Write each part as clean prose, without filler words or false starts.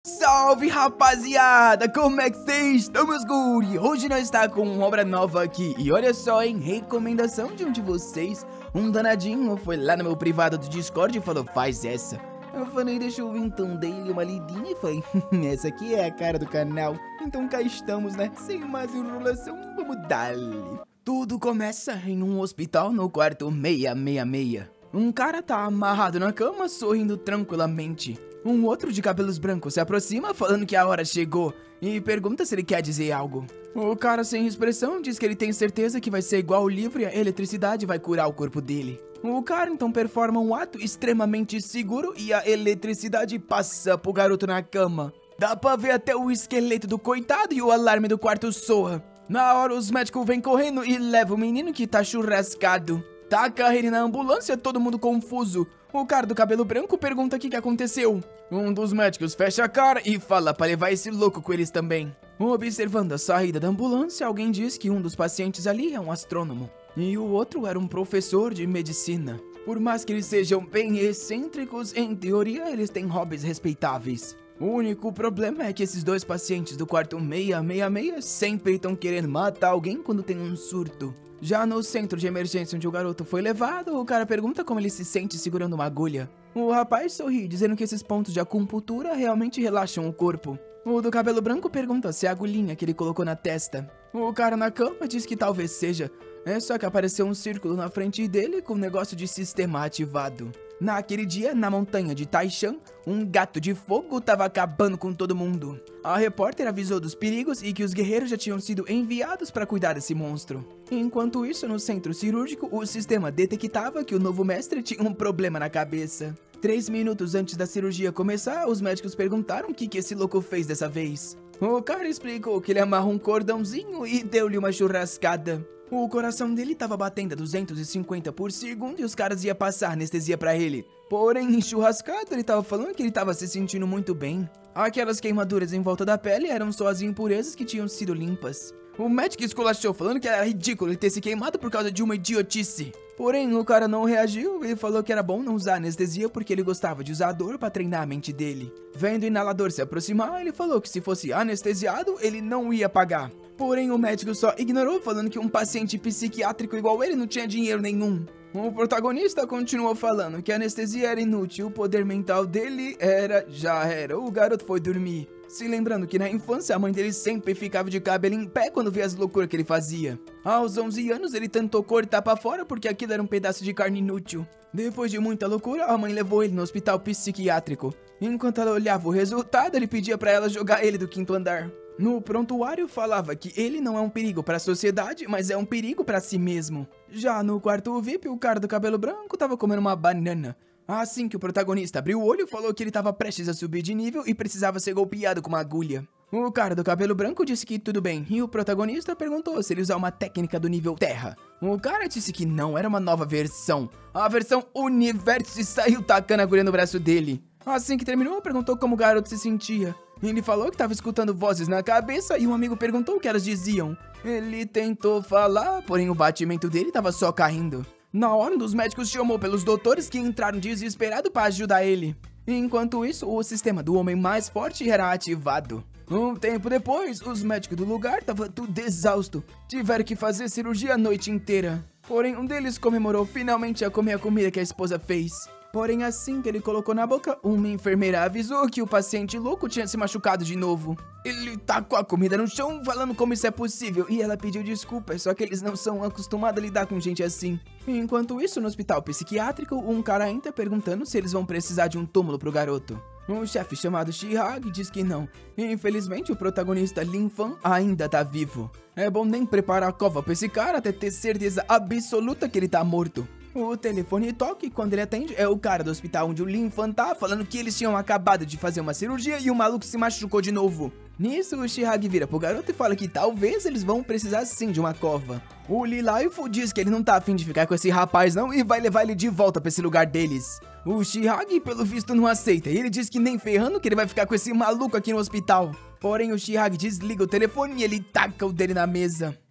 Salve, rapaziada! Como é que vocês estão, meus guri? Hoje nós está com uma obra nova aqui. E olha só, hein? Recomendação de um de vocês. Um danadinho foi lá no meu privado do Discord e falou, faz essa. Eu falei, deixa eu ver então, dei uma lidinha e falei, essa aqui é a cara do canal. Então cá estamos, né? Sem mais enrolação, vamos dar-lhe. Tudo começa em um hospital no quarto 666. Um cara tá amarrado na cama, sorrindo tranquilamente. Um outro de cabelos brancos se aproxima, falando que a hora chegou, e pergunta se ele quer dizer algo. O cara sem expressão diz que ele tem certeza que vai ser igual o livro e a eletricidade vai curar o corpo dele. O cara então performa um ato extremamente seguro e a eletricidade passa pro garoto na cama. Dá pra ver até o esqueleto do coitado e o alarme do quarto soa. Na hora os médicos vêm correndo e levam o menino que tá churrascado. Taca ele na ambulância, todo mundo confuso. O cara do cabelo branco pergunta o que aconteceu. Um dos médicos fecha a cara e fala pra levar esse louco com eles também. Observando a saída da ambulância, alguém diz que um dos pacientes ali é um astrônomo. E o outro era um professor de medicina. Por mais que eles sejam bem excêntricos, em teoria eles têm hobbies respeitáveis. O único problema é que esses dois pacientes do quarto 666 sempre estão querendo matar alguém quando tem um surto. Já no centro de emergência onde o garoto foi levado, o cara pergunta como ele se sente segurando uma agulha. O rapaz sorri, dizendo que esses pontos de acupuntura realmente relaxam o corpo. O do cabelo branco pergunta se é a agulhinha que ele colocou na testa. O cara na cama diz que talvez seja. É só que apareceu um círculo na frente dele com um negócio de sistema ativado. Naquele dia, na montanha de Taishan, um gato de fogo tava acabando com todo mundo. A repórter avisou dos perigos e que os guerreiros já tinham sido enviados para cuidar desse monstro. Enquanto isso, no centro cirúrgico, o sistema detectava que o novo mestre tinha um problema na cabeça. 3 minutos antes da cirurgia começar, os médicos perguntaram o que esse louco fez dessa vez. O cara explicou que ele amarrou um cordãozinho e deu-lhe uma churrascada. O coração dele tava batendo a 250 por segundo e os caras iam passar anestesia pra ele. Porém, em churrascado, ele tava falando que ele tava se sentindo muito bem. Aquelas queimaduras em volta da pele eram só as impurezas que tinham sido limpas. O médico esculachou falando que era ridículo ele ter se queimado por causa de uma idiotice. Porém, o cara não reagiu e falou que era bom não usar anestesia porque ele gostava de usar a dor pra treinar a mente dele. Vendo o inalador se aproximar, ele falou que se fosse anestesiado, ele não ia pagar. Porém, o médico só ignorou, falando que um paciente psiquiátrico igual ele não tinha dinheiro nenhum. O protagonista continuou falando que a anestesia era inútil, o poder mental dele já era. O garoto foi dormir, se lembrando que na infância a mãe dele sempre ficava de cabelo em pé quando via as loucuras que ele fazia. Aos 11 anos ele tentou cortar pra fora porque aquilo era um pedaço de carne inútil. Depois de muita loucura, a mãe levou ele no hospital psiquiátrico. Enquanto ela olhava o resultado, ele pedia pra ela jogar ele do 5º andar. No prontuário falava que ele não é um perigo para a sociedade, mas é um perigo para si mesmo. Já no quarto VIP, o cara do cabelo branco tava comendo uma banana. Assim que o protagonista abriu o olho, falou que ele tava prestes a subir de nível e precisava ser golpeado com uma agulha. O cara do cabelo branco disse que tudo bem, e o protagonista perguntou se ele usar uma técnica do nível Terra. O cara disse que não, era uma nova versão. A versão Universo e saiu tacando a agulha no braço dele. Assim que terminou, perguntou como o garoto se sentia. Ele falou que estava escutando vozes na cabeça e um amigo perguntou o que elas diziam. Ele tentou falar, porém o batimento dele estava só caindo. Na hora, um dos médicos chamou pelos doutores que entraram desesperados para ajudar ele. Enquanto isso, o sistema do homem mais forte era ativado. Um tempo depois, os médicos do lugar estavam tudo exausto. Tiveram que fazer cirurgia a noite inteira. Porém, um deles comemorou finalmente a comer a comida que a esposa fez. Porém, assim que ele colocou na boca, uma enfermeira avisou que o paciente louco tinha se machucado de novo. Ele tacou a comida no chão, falando como isso é possível, e ela pediu desculpas, só que eles não são acostumados a lidar com gente assim. Enquanto isso, no hospital psiquiátrico, um cara entra perguntando se eles vão precisar de um túmulo pro garoto. Um chefe chamado Shihag diz que não. Infelizmente, o protagonista Lin Fan ainda tá vivo. É bom nem preparar a cova pra esse cara até ter certeza absoluta que ele tá morto. O telefone toca e quando ele atende é o cara do hospital onde o Lin Fan tá, falando que eles tinham acabado de fazer uma cirurgia e o maluco se machucou de novo. Nisso, o Shihag vira pro garoto e fala que talvez eles vão precisar sim de uma cova. O Lee Life diz que ele não tá afim de ficar com esse rapaz não e vai levar ele de volta pra esse lugar deles. O Shihag, pelo visto, não aceita e ele diz que nem ferrando que ele vai ficar com esse maluco aqui no hospital. Porém, o Shihag desliga o telefone e ele taca o dele na mesa.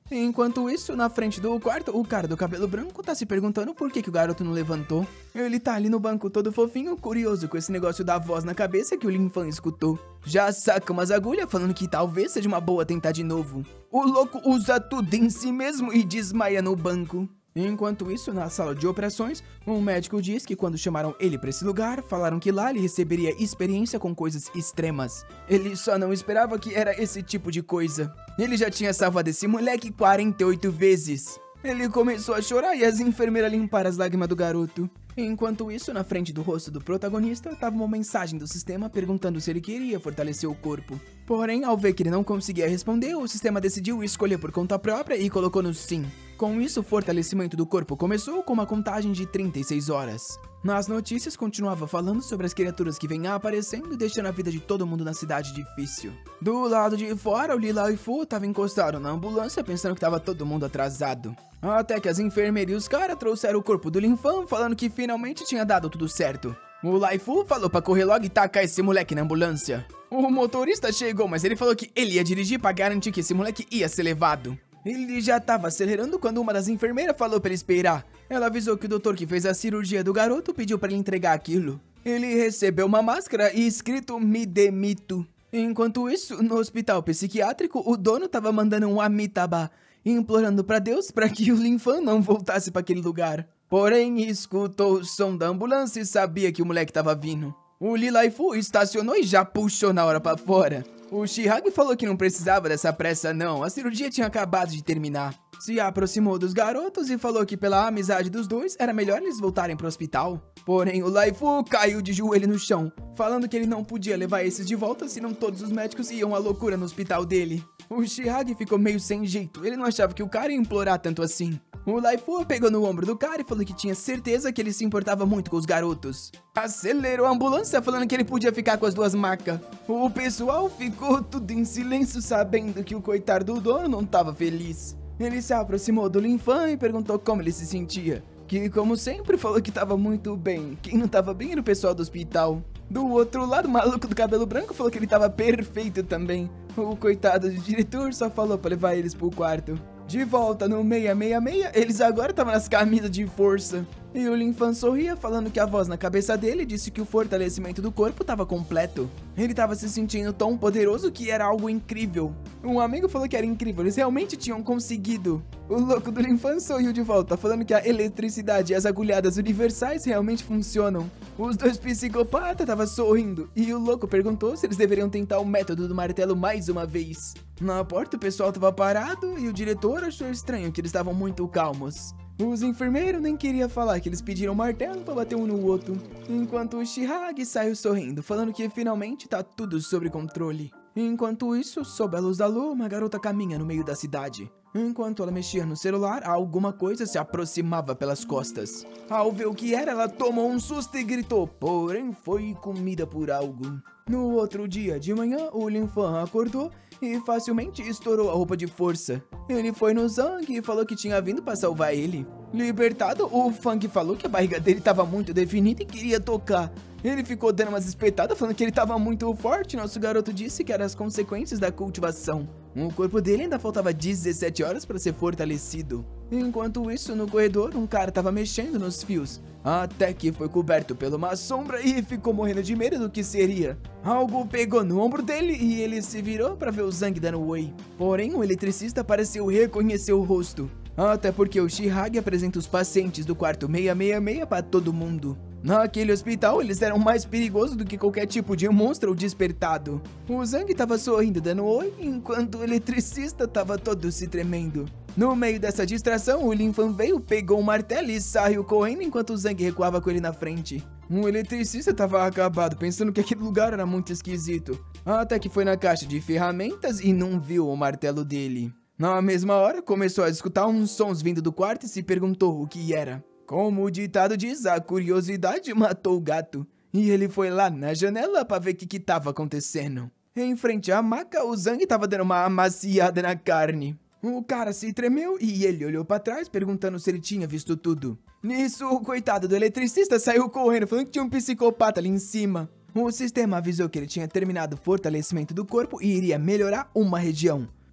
Enquanto isso, na frente do quarto, o cara do cabelo branco tá se perguntando por que o garoto não levantou. Ele tá ali no banco todo fofinho, curioso com esse negócio da voz na cabeça que o Lin Fan escutou. Já saca umas agulhas falando que talvez seja uma boa tentar de novo. O louco usa tudo em si mesmo e desmaia no banco. Enquanto isso, na sala de operações, um médico diz que quando chamaram ele pra esse lugar, falaram que lá ele receberia experiência com coisas extremas. Ele só não esperava que era esse tipo de coisa. Ele já tinha salvado esse moleque 48 vezes. Ele começou a chorar e as enfermeiras limparam as lágrimas do garoto. Enquanto isso, na frente do rosto do protagonista, tava uma mensagem do sistema perguntando se ele queria fortalecer o corpo. Porém, ao ver que ele não conseguia responder, o sistema decidiu escolher por conta própria e colocou no sim. Com isso, o fortalecimento do corpo começou com uma contagem de 36 horas. Nas notícias, continuava falando sobre as criaturas que vêm aparecendo e deixando a vida de todo mundo na cidade difícil. Do lado de fora, o Lila e Fu tava encostado na ambulância pensando que tava todo mundo atrasado. Até que as enfermeiras e os caras trouxeram o corpo do Lin Fan falando que finalmente tinha dado tudo certo. O Lai Fu falou pra correr logo e tacar esse moleque na ambulância. O motorista chegou, mas ele falou que ele ia dirigir pra garantir que esse moleque ia ser levado. Ele já tava acelerando quando uma das enfermeiras falou pra ele esperar. Ela avisou que o doutor que fez a cirurgia do garoto pediu pra ele entregar aquilo. Ele recebeu uma máscara e escrito "Me demito". Enquanto isso, no hospital psiquiátrico, o dono tava mandando um Amitabha, implorando pra Deus pra que o Lin Fan não voltasse pra aquele lugar. Porém, escutou o som da ambulância e sabia que o moleque tava vindo. O Lila Fu estacionou e já puxou na hora pra fora. O Shihag falou que não precisava dessa pressa não, a cirurgia tinha acabado de terminar. Se aproximou dos garotos e falou que pela amizade dos dois, era melhor eles voltarem pro hospital. Porém, o Lai Fu caiu de joelho no chão, falando que ele não podia levar esses de volta, senão todos os médicos iam à loucura no hospital dele. O Shihag ficou meio sem jeito, ele não achava que o cara ia implorar tanto assim. O Lai Fu pegou no ombro do cara e falou que tinha certeza que ele se importava muito com os garotos. Acelerou a ambulância falando que ele podia ficar com as duas macas. O pessoal ficou tudo em silêncio sabendo que o coitado do dono não estava feliz. Ele se aproximou do Lin Fan e perguntou como ele se sentia. Que, como sempre, falou que estava muito bem. Quem não estava bem era o pessoal do hospital. Do outro lado, o maluco do cabelo branco falou que ele estava perfeito também. O coitado do diretor só falou para levar eles pro quarto. De volta no 666, eles agora estavam nas camisas de força. E o Lin Fan sorria, falando que a voz na cabeça dele disse que o fortalecimento do corpo estava completo. Ele estava se sentindo tão poderoso que era algo incrível. Um amigo falou que era incrível, eles realmente tinham conseguido. O louco do Lin Fan sorriu de volta, falando que a eletricidade e as agulhadas universais realmente funcionam. Os dois psicopatas estavam sorrindo, e o louco perguntou se eles deveriam tentar o método do martelo mais uma vez. Na porta o pessoal estava parado e o diretor achou estranho que eles estavam muito calmos. Os enfermeiros nem queriam falar que eles pediram martelo para bater um no outro, enquanto o Shihag saiu sorrindo, falando que finalmente tá tudo sob controle. Enquanto isso, sob a luz da lua, uma garota caminha no meio da cidade. Enquanto ela mexia no celular, alguma coisa se aproximava pelas costas. Ao ver o que era, ela tomou um susto e gritou, porém foi comida por algo. No outro dia de manhã, o Lin Fan acordou e facilmente estourou a roupa de força. Ele foi no Zhang e falou que tinha vindo para salvar ele. Libertado, o Fang falou que a barriga dele estava muito definida e queria tocar. Ele ficou dando umas espetadas falando que ele estava muito forte. Nosso garoto disse que eram as consequências da cultivação. O corpo dele ainda faltava 17 horas para ser fortalecido. Enquanto isso, no corredor, um cara estava mexendo nos fios, até que foi coberto por uma sombra e ficou morrendo de medo do que seria. Algo pegou no ombro dele e ele se virou para ver o Zhang dando oi. Porém, o eletricista pareceu reconhecer o rosto, até porque o Shihag apresenta os pacientes do quarto 666 para todo mundo. Naquele hospital, eles eram mais perigosos do que qualquer tipo de monstro ou despertado. O Zhang estava sorrindo dando oi, enquanto o eletricista estava todo se tremendo. No meio dessa distração, o Lin Fan veio, pegou um martelo e saiu correndo enquanto o Zhang recuava com ele na frente. O eletricista estava acabado, pensando que aquele lugar era muito esquisito, até que foi na caixa de ferramentas e não viu o martelo dele. Na mesma hora, começou a escutar uns sons vindo do quarto e se perguntou o que era. Como o ditado diz, a curiosidade matou o gato. E ele foi lá na janela para ver o que estava acontecendo. Em frente à maca, o Zhang estava dando uma amaciada na carne. O cara se tremeu e ele olhou para trás, perguntando se ele tinha visto tudo. Nisso, o coitado do eletricista saiu correndo, falando que tinha um psicopata ali em cima. O sistema avisou que ele tinha terminado o fortalecimento do corpo e iria melhorar uma região.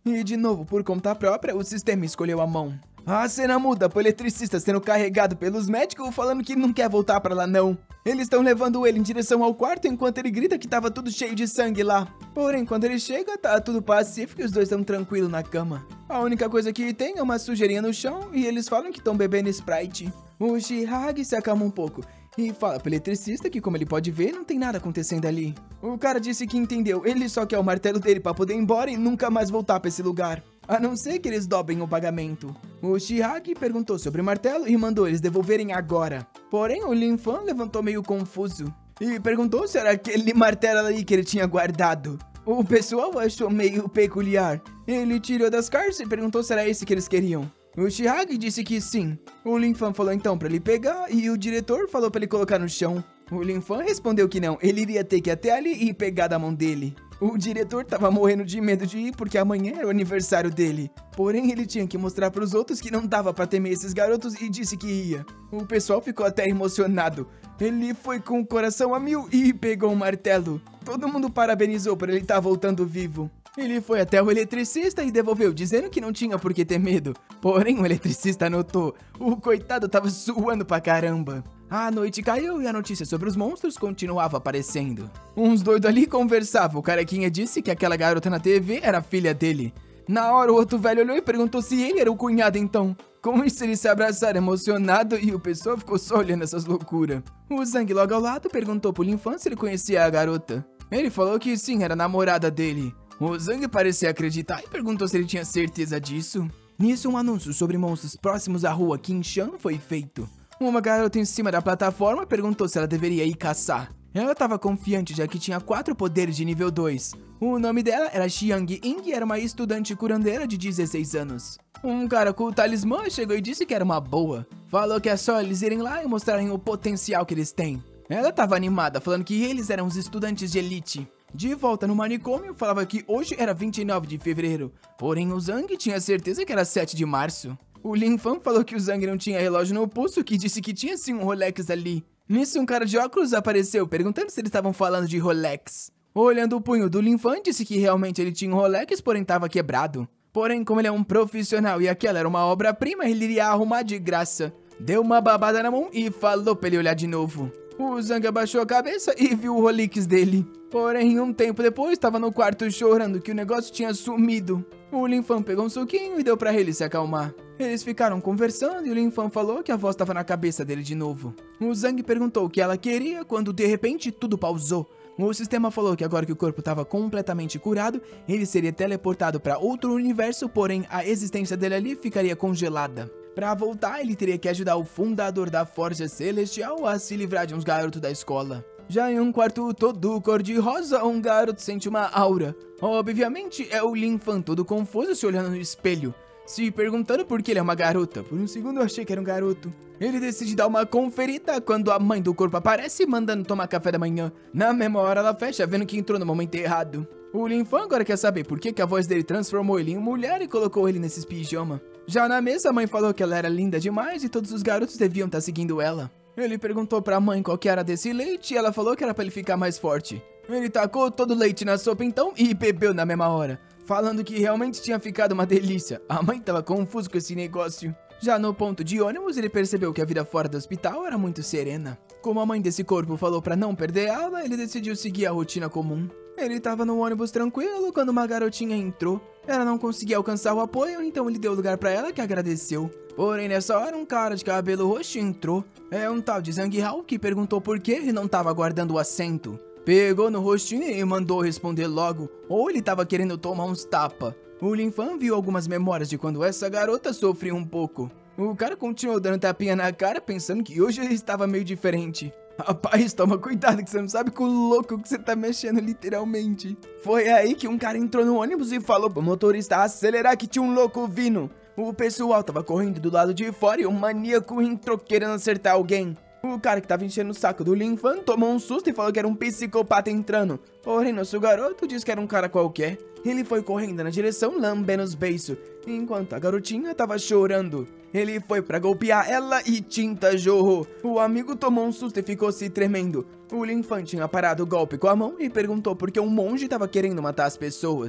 E de novo, por conta própria, o sistema escolheu a mão. A cena muda pro eletricista sendo carregado pelos médicos falando que não quer voltar pra lá não. Eles estão levando ele em direção ao quarto enquanto ele grita que tava tudo cheio de sangue lá. Porém, quando ele chega, tá tudo pacífico e os dois estão tranquilos na cama. A única coisa que tem é uma sujeirinha no chão e eles falam que estão bebendo Sprite. O Shihagi se acalma um pouco e fala pro eletricista que, como ele pode ver, não tem nada acontecendo ali. O cara disse que entendeu, ele só quer o martelo dele pra poder ir embora e nunca mais voltar pra esse lugar. A não ser que eles dobrem o pagamento. O Shihagi perguntou sobre o martelo e mandou eles devolverem agora. Porém, o Lin Fan levantou meio confuso e perguntou se era aquele martelo ali que ele tinha guardado. O pessoal achou meio peculiar. Ele tirou das cartas e perguntou se era esse que eles queriam. O Shihagi disse que sim. O Lin Fan falou então pra ele pegar e o diretor falou pra ele colocar no chão. O Lin Fan respondeu que não, ele iria ter que ir até ali e pegar da mão dele. O diretor tava morrendo de medo de ir porque amanhã era o aniversário dele. Porém, ele tinha que mostrar pros outros que não dava pra temer esses garotos e disse que ia. O pessoal ficou até emocionado. Ele foi com o coração a mil e pegou um martelo. Todo mundo parabenizou por ele estar voltando vivo. Ele foi até o eletricista e devolveu, dizendo que não tinha por que ter medo. Porém, o eletricista notou. O coitado tava suando pra caramba. A noite caiu e a notícia sobre os monstros continuava aparecendo. Uns doidos ali conversavam. O carequinha disse que aquela garota na TV era filha dele. Na hora, o outro velho olhou e perguntou se ele era o cunhado então. Com isso, eles se abraçaram emocionado e o pessoal ficou só olhando essas loucuras. O Zhang logo ao lado perguntou pro Lin Fan se ele conhecia a garota. Ele falou que sim, era a namorada dele. O Zhang parecia acreditar e perguntou se ele tinha certeza disso. Nisso, um anúncio sobre monstros próximos à rua Qingshan foi feito. Uma garota em cima da plataforma perguntou se ela deveria ir caçar. Ela estava confiante já que tinha 4 poderes de nível 2. O nome dela era Xiang Ying e era uma estudante curandeira de 16 anos. Um cara com o talismã chegou e disse que era uma boa. Falou que é só eles irem lá e mostrarem o potencial que eles têm. Ela estava animada, falando que eles eram os estudantes de elite. De volta no manicômio, falava que hoje era 29 de fevereiro. Porém, o Zhang tinha certeza que era 7 de março. O Lin Fan falou que o Zhang não tinha relógio no pulso, que disse que tinha sim um Rolex ali. Nisso, um cara de óculos apareceu, perguntando se eles estavam falando de Rolex. Olhando o punho do Lin Fan, disse que realmente ele tinha um Rolex, porém estava quebrado. Porém, como ele é um profissional e aquela era uma obra-prima, ele iria arrumar de graça. Deu uma babada na mão e falou pra ele olhar de novo. O Zhang abaixou a cabeça e viu o Rolex dele. Porém, um tempo depois, estava no quarto chorando que o negócio tinha sumido. O Lin Fan pegou um suquinho e deu pra ele se acalmar. Eles ficaram conversando e o Lin Fan falou que a voz estava na cabeça dele de novo. O Zhang perguntou o que ela queria quando de repente tudo pausou. O sistema falou que agora que o corpo estava completamente curado, ele seria teleportado para outro universo, porém a existência dele ali ficaria congelada. Para voltar, ele teria que ajudar o fundador da Forja Celestial a se livrar de uns garotos da escola. Já em um quarto todo cor-de-rosa, um garoto sente uma aura. Obviamente é o Lin Fan todo confuso se olhando no espelho, se perguntando por que ele é uma garota. Por um segundo eu achei que era um garoto. Ele decide dar uma conferida quando a mãe do corpo aparece, mandando tomar café da manhã. Na mesma hora ela fecha, vendo que entrou no momento errado. O Lin Fan agora quer saber por que a voz dele transformou ele em mulher e colocou ele nesses pijamas. Já na mesa, a mãe falou que ela era linda demais e todos os garotos deviam estar seguindo ela. Ele perguntou pra mãe qual que era desse leite e ela falou que era pra ele ficar mais forte. Ele tacou todo o leite na sopa então e bebeu na mesma hora, falando que realmente tinha ficado uma delícia. A mãe tava confusa com esse negócio. Já no ponto de ônibus, ele percebeu que a vida fora do hospital era muito serena. Como a mãe desse corpo falou pra não perder aula, ele decidiu seguir a rotina comum. Ele tava no ônibus tranquilo quando uma garotinha entrou. Ela não conseguia alcançar o apoio, então ele deu lugar pra ela que agradeceu. Porém, nessa hora, um cara de cabelo roxo entrou. É um tal de Zhang Hao que perguntou por que ele não tava guardando o assento. Pegou no rostinho e mandou responder logo, ou ele tava querendo tomar uns tapa. O Lin Fan viu algumas memórias de quando essa garota sofreu um pouco. O cara continuou dando tapinha na cara, pensando que hoje ele estava meio diferente. Rapaz, toma cuidado que você não sabe com o louco que você tá mexendo literalmente. Foi aí que um cara entrou no ônibus e falou pro motorista acelerar que tinha um louco vindo. O pessoal tava correndo do lado de fora e o maníaco entrou querendo acertar alguém. O cara que tava enchendo o saco do Lin Fan tomou um susto e falou que era um psicopata entrando. Porém, nosso garoto disse que era um cara qualquer. Ele foi correndo na direção, lambendo os beiços, enquanto a garotinha tava chorando. Ele foi pra golpear ela e tinta jorrou. O amigo tomou um susto e ficou se tremendo. O Lin Fan tinha parado o golpe com a mão e perguntou por que um monge tava querendo matar as pessoas.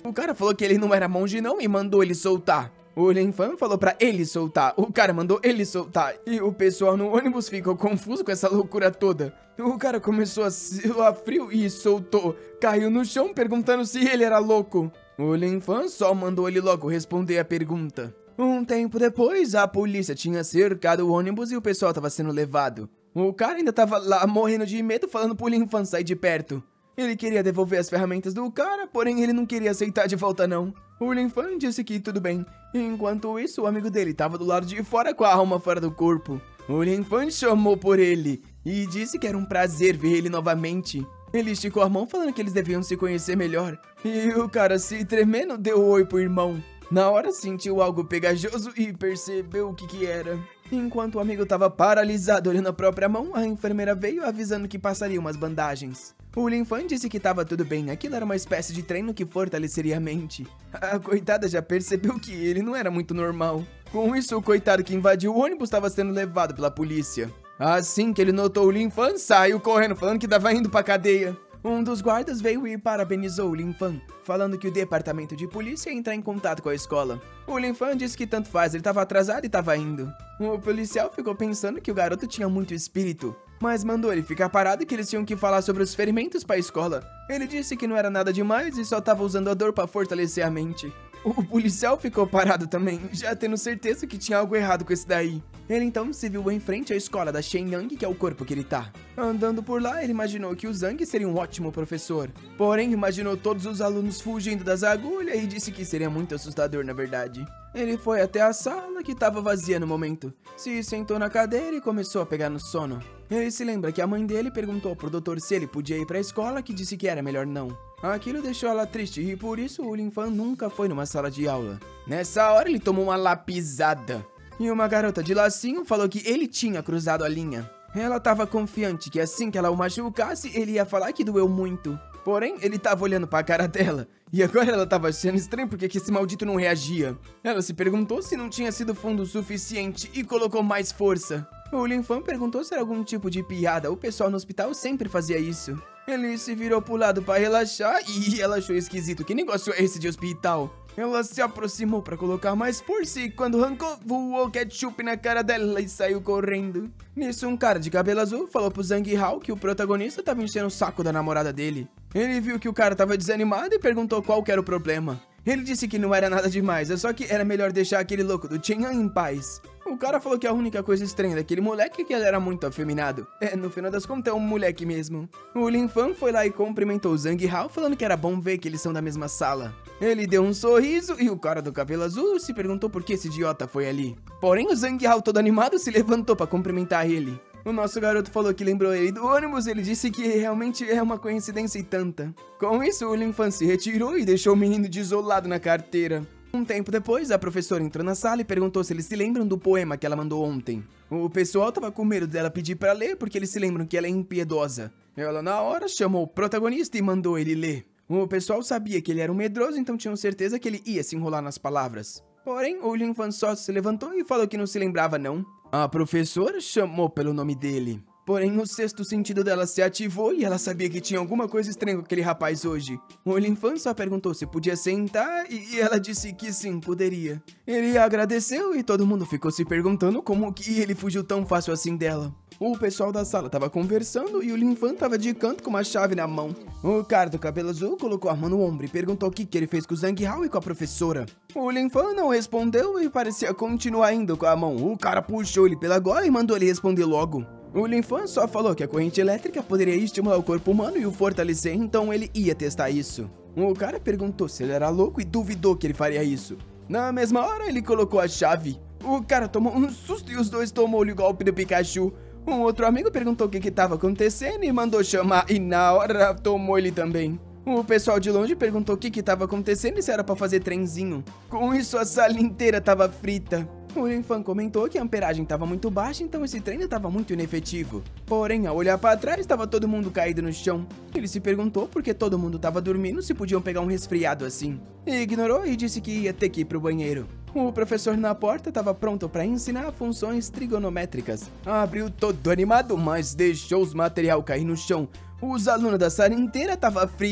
O cara falou que ele não era monge não e mandou ele soltar. O Linfan falou pra ele soltar, o cara mandou ele soltar e o pessoal no ônibus ficou confuso com essa loucura toda. O cara começou a suar frio e soltou, caiu no chão perguntando se ele era louco. O Linfan só mandou ele logo responder a pergunta. Um tempo depois, a polícia tinha cercado o ônibus e o pessoal tava sendo levado. O cara ainda tava lá morrendo de medo falando pro Linfan sair de perto. Ele queria devolver as ferramentas do cara, porém ele não queria aceitar de volta não. O Linfan disse que tudo bem. Enquanto isso, o amigo dele tava do lado de fora com a alma fora do corpo. O Linfan chamou por ele e disse que era um prazer ver ele novamente. Ele esticou a mão falando que eles deviam se conhecer melhor. E o cara, se tremendo, deu oi pro irmão. Na hora sentiu algo pegajoso e percebeu o que era. Enquanto o amigo tava paralisado olhando a própria mão, a enfermeira veio avisando que passaria umas bandagens. O Linfan disse que tava tudo bem, aquilo era uma espécie de treino que fortaleceria a mente. A coitada já percebeu que ele não era muito normal. Com isso, o coitado que invadiu o ônibus estava sendo levado pela polícia. Assim que ele notou o Linfan, saiu correndo falando que tava indo pra cadeia. Um dos guardas veio e parabenizou o Linfan, falando que o departamento de polícia ia entrar em contato com a escola. O Linfan disse que tanto faz, ele tava atrasado e tava indo. O policial ficou pensando que o garoto tinha muito espírito, mas mandou ele ficar parado e que eles tinham que falar sobre os ferimentos pra escola. Ele disse que não era nada demais e só tava usando a dor pra fortalecer a mente. O policial ficou parado também, já tendo certeza que tinha algo errado com esse daí. Ele então se viu em frente à escola da Shenyang, que é o corpo que ele tá. Andando por lá, ele imaginou que o Zhang seria um ótimo professor. Porém, imaginou todos os alunos fugindo das agulhas e disse que seria muito assustador, na verdade. Ele foi até a sala, que estava vazia no momento. Se sentou na cadeira e começou a pegar no sono. Ele se lembra que a mãe dele perguntou pro doutor se ele podia ir pra escola, que disse que era melhor não. Aquilo deixou ela triste e por isso o Linfan nunca foi numa sala de aula. Nessa hora, ele tomou uma lapisada. E uma garota de lacinho falou que ele tinha cruzado a linha. Ela tava confiante que assim que ela o machucasse, ele ia falar que doeu muito. Porém, ele tava olhando pra cara dela. E agora ela tava achando estranho porque que esse maldito não reagia. Ela se perguntou se não tinha sido fundo o suficiente e colocou mais força. O Linfan perguntou se era algum tipo de piada. O pessoal no hospital sempre fazia isso. Ele se virou pro lado pra relaxar e ela achou esquisito. Que negócio é esse de hospital? Ela se aproximou pra colocar mais força e quando arrancou, voou ketchup na cara dela e saiu correndo. Nisso, um cara de cabelo azul falou pro Zhang Hao que o protagonista tava enchendo o saco da namorada dele. Ele viu que o cara tava desanimado e perguntou qual que era o problema. Ele disse que não era nada demais, é só que era melhor deixar aquele louco do Chen Yang em paz. O cara falou que a única coisa estranha daquele moleque é que ele era muito afeminado. No final das contas é um moleque mesmo. O Linfan foi lá e cumprimentou o Zhang Hao, falando que era bom ver que eles são da mesma sala. Ele deu um sorriso e o cara do cabelo azul se perguntou por que esse idiota foi ali. Porém, o Zhang Hao, todo animado, se levantou pra cumprimentar ele. O nosso garoto falou que lembrou ele do ônibus, ele disse que realmente é uma coincidência e tanta. Com isso, o Linfan se retirou e deixou o menino desolado na carteira. Um tempo depois, a professora entrou na sala e perguntou se eles se lembram do poema que ela mandou ontem. O pessoal tava com medo dela pedir pra ler porque eles se lembram que ela é impiedosa. Ela, na hora, chamou o protagonista e mandou ele ler. O pessoal sabia que ele era um medroso, então tinham certeza que ele ia se enrolar nas palavras. Porém, o Linfan só se levantou e falou que não se lembrava não. A professora chamou pelo nome dele. Porém, o sexto sentido dela se ativou e ela sabia que tinha alguma coisa estranha com aquele rapaz hoje. O Linfan só perguntou se podia sentar e ela disse que sim, poderia. Ele agradeceu e todo mundo ficou se perguntando como que ele fugiu tão fácil assim dela. O pessoal da sala tava conversando e o Linfan tava de canto com uma chave na mão. O cara do cabelo azul colocou a mão no ombro e perguntou o que ele fez com o Zhang Hao e com a professora. O Linfan não respondeu e parecia continuar indo com a mão. O cara puxou ele pela gola e mandou ele responder logo. O Linfan só falou que a corrente elétrica poderia estimular o corpo humano e o fortalecer, então ele ia testar isso. O cara perguntou se ele era louco e duvidou que ele faria isso. Na mesma hora, ele colocou a chave. O cara tomou um susto e os dois tomou-lhe o golpe do Pikachu. Um outro amigo perguntou o que estava acontecendo e mandou chamar, e na hora tomou ele também. O pessoal de longe perguntou o que estava acontecendo e se era pra fazer trenzinho. Com isso, a sala inteira tava frita. O Linfan comentou que a amperagem estava muito baixa, então esse treino estava muito inefetivo. Porém, ao olhar para trás, estava todo mundo caído no chão. Ele se perguntou por que todo mundo estava dormindo se podiam pegar um resfriado assim. Ignorou e disse que ia ter que ir pro banheiro. O professor na porta estava pronto para ensinar funções trigonométricas. Abriu todo animado, mas deixou os material cair no chão. Os alunos da sala inteira estavam fritos.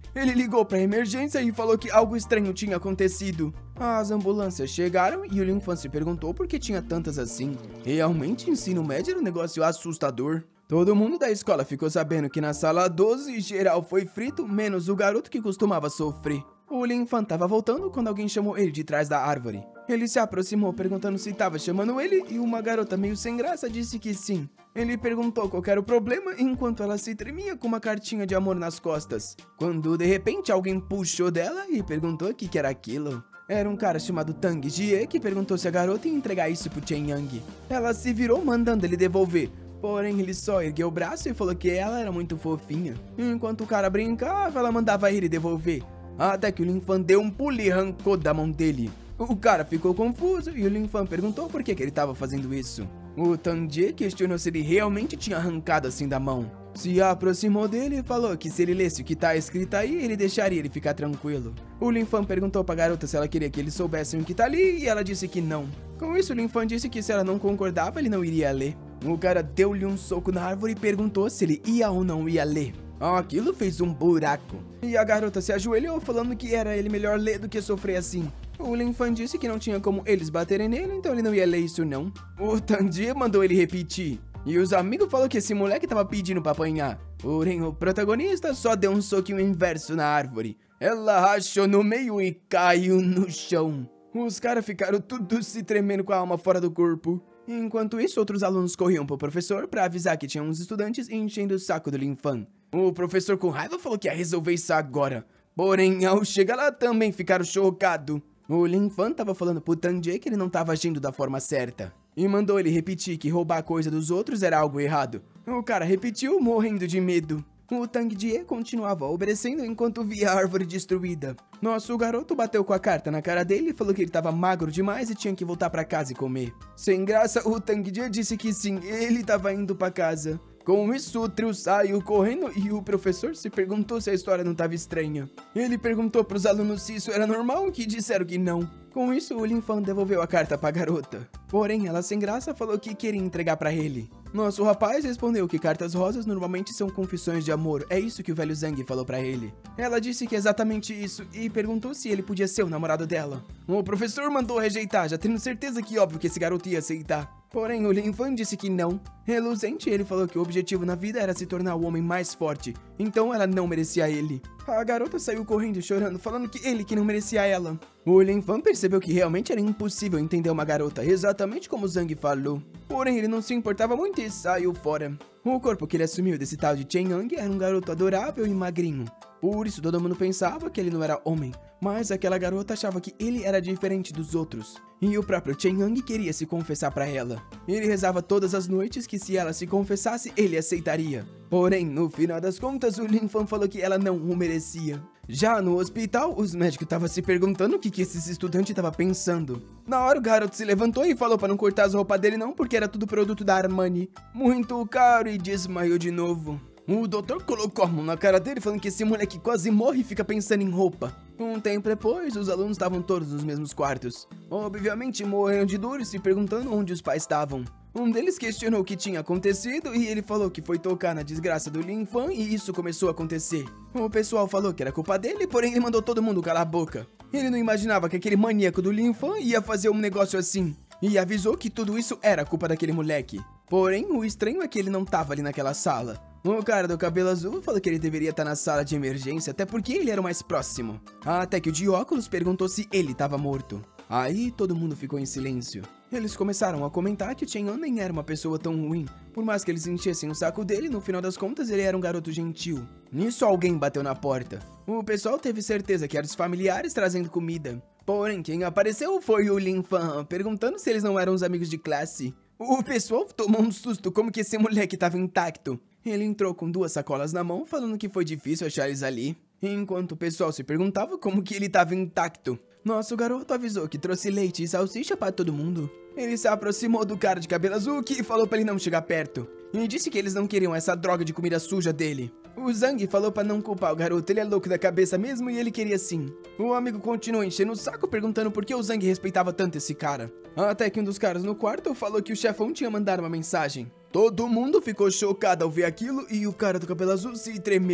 Ele ligou pra emergência e falou que algo estranho tinha acontecido. As ambulâncias chegaram e o Lin Fan se perguntou por que tinha tantas assim. Realmente, ensino médio era um negócio assustador. Todo mundo da escola ficou sabendo que na sala 12 geral foi frito, menos o garoto que costumava sofrer. O Lin Fan tava voltando quando alguém chamou ele de trás da árvore. Ele se aproximou perguntando se tava chamando ele e uma garota meio sem graça disse que sim. Ele perguntou qual era o problema enquanto ela se tremia com uma cartinha de amor nas costas. Quando de repente alguém puxou dela e perguntou o que era aquilo. Era um cara chamado Tang Jie que perguntou se a garota ia entregar isso pro Chen Yang. Ela se virou mandando ele devolver. Porém, ele só ergueu o braço e falou que ela era muito fofinha. Enquanto o cara brincava, ela mandava ele devolver. Até que o Lin Fan deu um pulo e arrancou da mão dele. O cara ficou confuso e o Lin Fan perguntou por que ele estava fazendo isso. O Tang Jie questionou se ele realmente tinha arrancado assim da mão. Se aproximou dele e falou que se ele lesse o que tá escrito aí, ele deixaria ele ficar tranquilo. O Lin Fan perguntou pra garota se ela queria que eles soubessem o que tá ali e ela disse que não. Com isso, o Lin Fan disse que se ela não concordava, ele não iria ler. O cara deu-lhe um soco na árvore e perguntou se ele ia ou não ia ler. Aquilo fez um buraco. E a garota se ajoelhou falando que era ele melhor ler do que sofrer assim. O Lin Fan disse que não tinha como eles baterem nele, então ele não ia ler isso não. O Tang Jie mandou ele repetir. E os amigos falaram que esse moleque tava pedindo pra apanhar. Porém, o protagonista só deu um soquinho inverso na árvore. Ela rachou no meio e caiu no chão. Os caras ficaram tudo se tremendo com a alma fora do corpo. Enquanto isso, outros alunos corriam pro professor pra avisar que tinha uns estudantes enchendo o saco do Lin Fan. O professor com raiva falou que ia resolver isso agora. Porém, ao chegar lá também ficaram chocados. O Lin Fan tava falando pro Tang Jie que ele não tava agindo da forma certa. E mandou ele repetir que roubar coisa dos outros era algo errado. O cara repetiu, morrendo de medo. O Tang Jie continuava obedecendo enquanto via a árvore destruída. Nosso garoto bateu com a carta na cara dele e falou que ele estava magro demais e tinha que voltar para casa e comer. Sem graça, o Tang Jie disse que sim, ele estava indo para casa. Com isso, o trio saiu correndo e o professor se perguntou se a história não estava estranha. Ele perguntou para os alunos se isso era normal e disseram que não. Com isso, o Lin Fan devolveu a carta para a garota. Porém, ela sem graça falou que queria entregar para ele. Nosso rapaz respondeu que cartas rosas normalmente são confissões de amor, é isso que o velho Zhang falou pra ele. Ela disse que é exatamente isso e perguntou se ele podia ser o namorado dela. O professor mandou rejeitar, já tendo certeza que óbvio que esse garoto ia aceitar. Porém, o Lin Fan disse que não. Reluzente, ele falou que o objetivo na vida era se tornar o homem mais forte, então ela não merecia ele. A garota saiu correndo chorando, falando que ele que não merecia ela. O Lin Fan percebeu que realmente era impossível entender uma garota, exatamente como o Zhang falou. Porém, ele não se importava muito e saiu fora. O corpo que ele assumiu desse tal de Chen Yang era um garoto adorável e magrinho. Por isso, todo mundo pensava que ele não era homem. Mas aquela garota achava que ele era diferente dos outros. E o próprio Chen Yang queria se confessar pra ela. Ele rezava todas as noites que se ela se confessasse, ele aceitaria. Porém, no final das contas, o Lin Fan falou que ela não o merecia. Já no hospital, os médicos estavam se perguntando o que esses estudantes estavam pensando. Na hora, o garoto se levantou e falou para não cortar as roupas dele não, porque era tudo produto da Armani. Muito caro, e desmaiou de novo. O doutor colocou a mão na cara dele, falando que esse moleque quase morre e fica pensando em roupa. Um tempo depois, os alunos estavam todos nos mesmos quartos. Obviamente, morreram de dor e se perguntando onde os pais estavam. Um deles questionou o que tinha acontecido e ele falou que foi tocar na desgraça do Lin Fan e isso começou a acontecer. O pessoal falou que era culpa dele, porém ele mandou todo mundo calar a boca. Ele não imaginava que aquele maníaco do Lin Fan ia fazer um negócio assim. E avisou que tudo isso era culpa daquele moleque. Porém, o estranho é que ele não tava ali naquela sala. O cara do cabelo azul falou que ele deveria estar na sala de emergência, até porque ele era o mais próximo. Até que o de óculos perguntou se ele estava morto. Aí todo mundo ficou em silêncio. Eles começaram a comentar que o Chen Yan nem era uma pessoa tão ruim. Por mais que eles enchessem o saco dele, no final das contas ele era um garoto gentil. Nisso alguém bateu na porta. O pessoal teve certeza que eram os familiares trazendo comida. Porém, quem apareceu foi o Lin Fan, perguntando se eles não eram os amigos de classe. O pessoal tomou um susto como que esse moleque estava intacto. Ele entrou com 2 sacolas na mão, falando que foi difícil achar eles ali. Enquanto o pessoal se perguntava como que ele estava intacto. Nosso garoto avisou que trouxe leite e salsicha para todo mundo. Ele se aproximou do cara de cabelo azul e falou para ele não chegar perto. E disse que eles não queriam essa droga de comida suja dele. O Zhang falou para não culpar o garoto, ele é louco da cabeça mesmo e ele queria sim. O amigo continuou enchendo o saco perguntando por que o Zhang respeitava tanto esse cara. Até que um dos caras no quarto falou que o chefão tinha mandado uma mensagem. Todo mundo ficou chocado ao ver aquilo e o cara do cabelo azul se tremeu.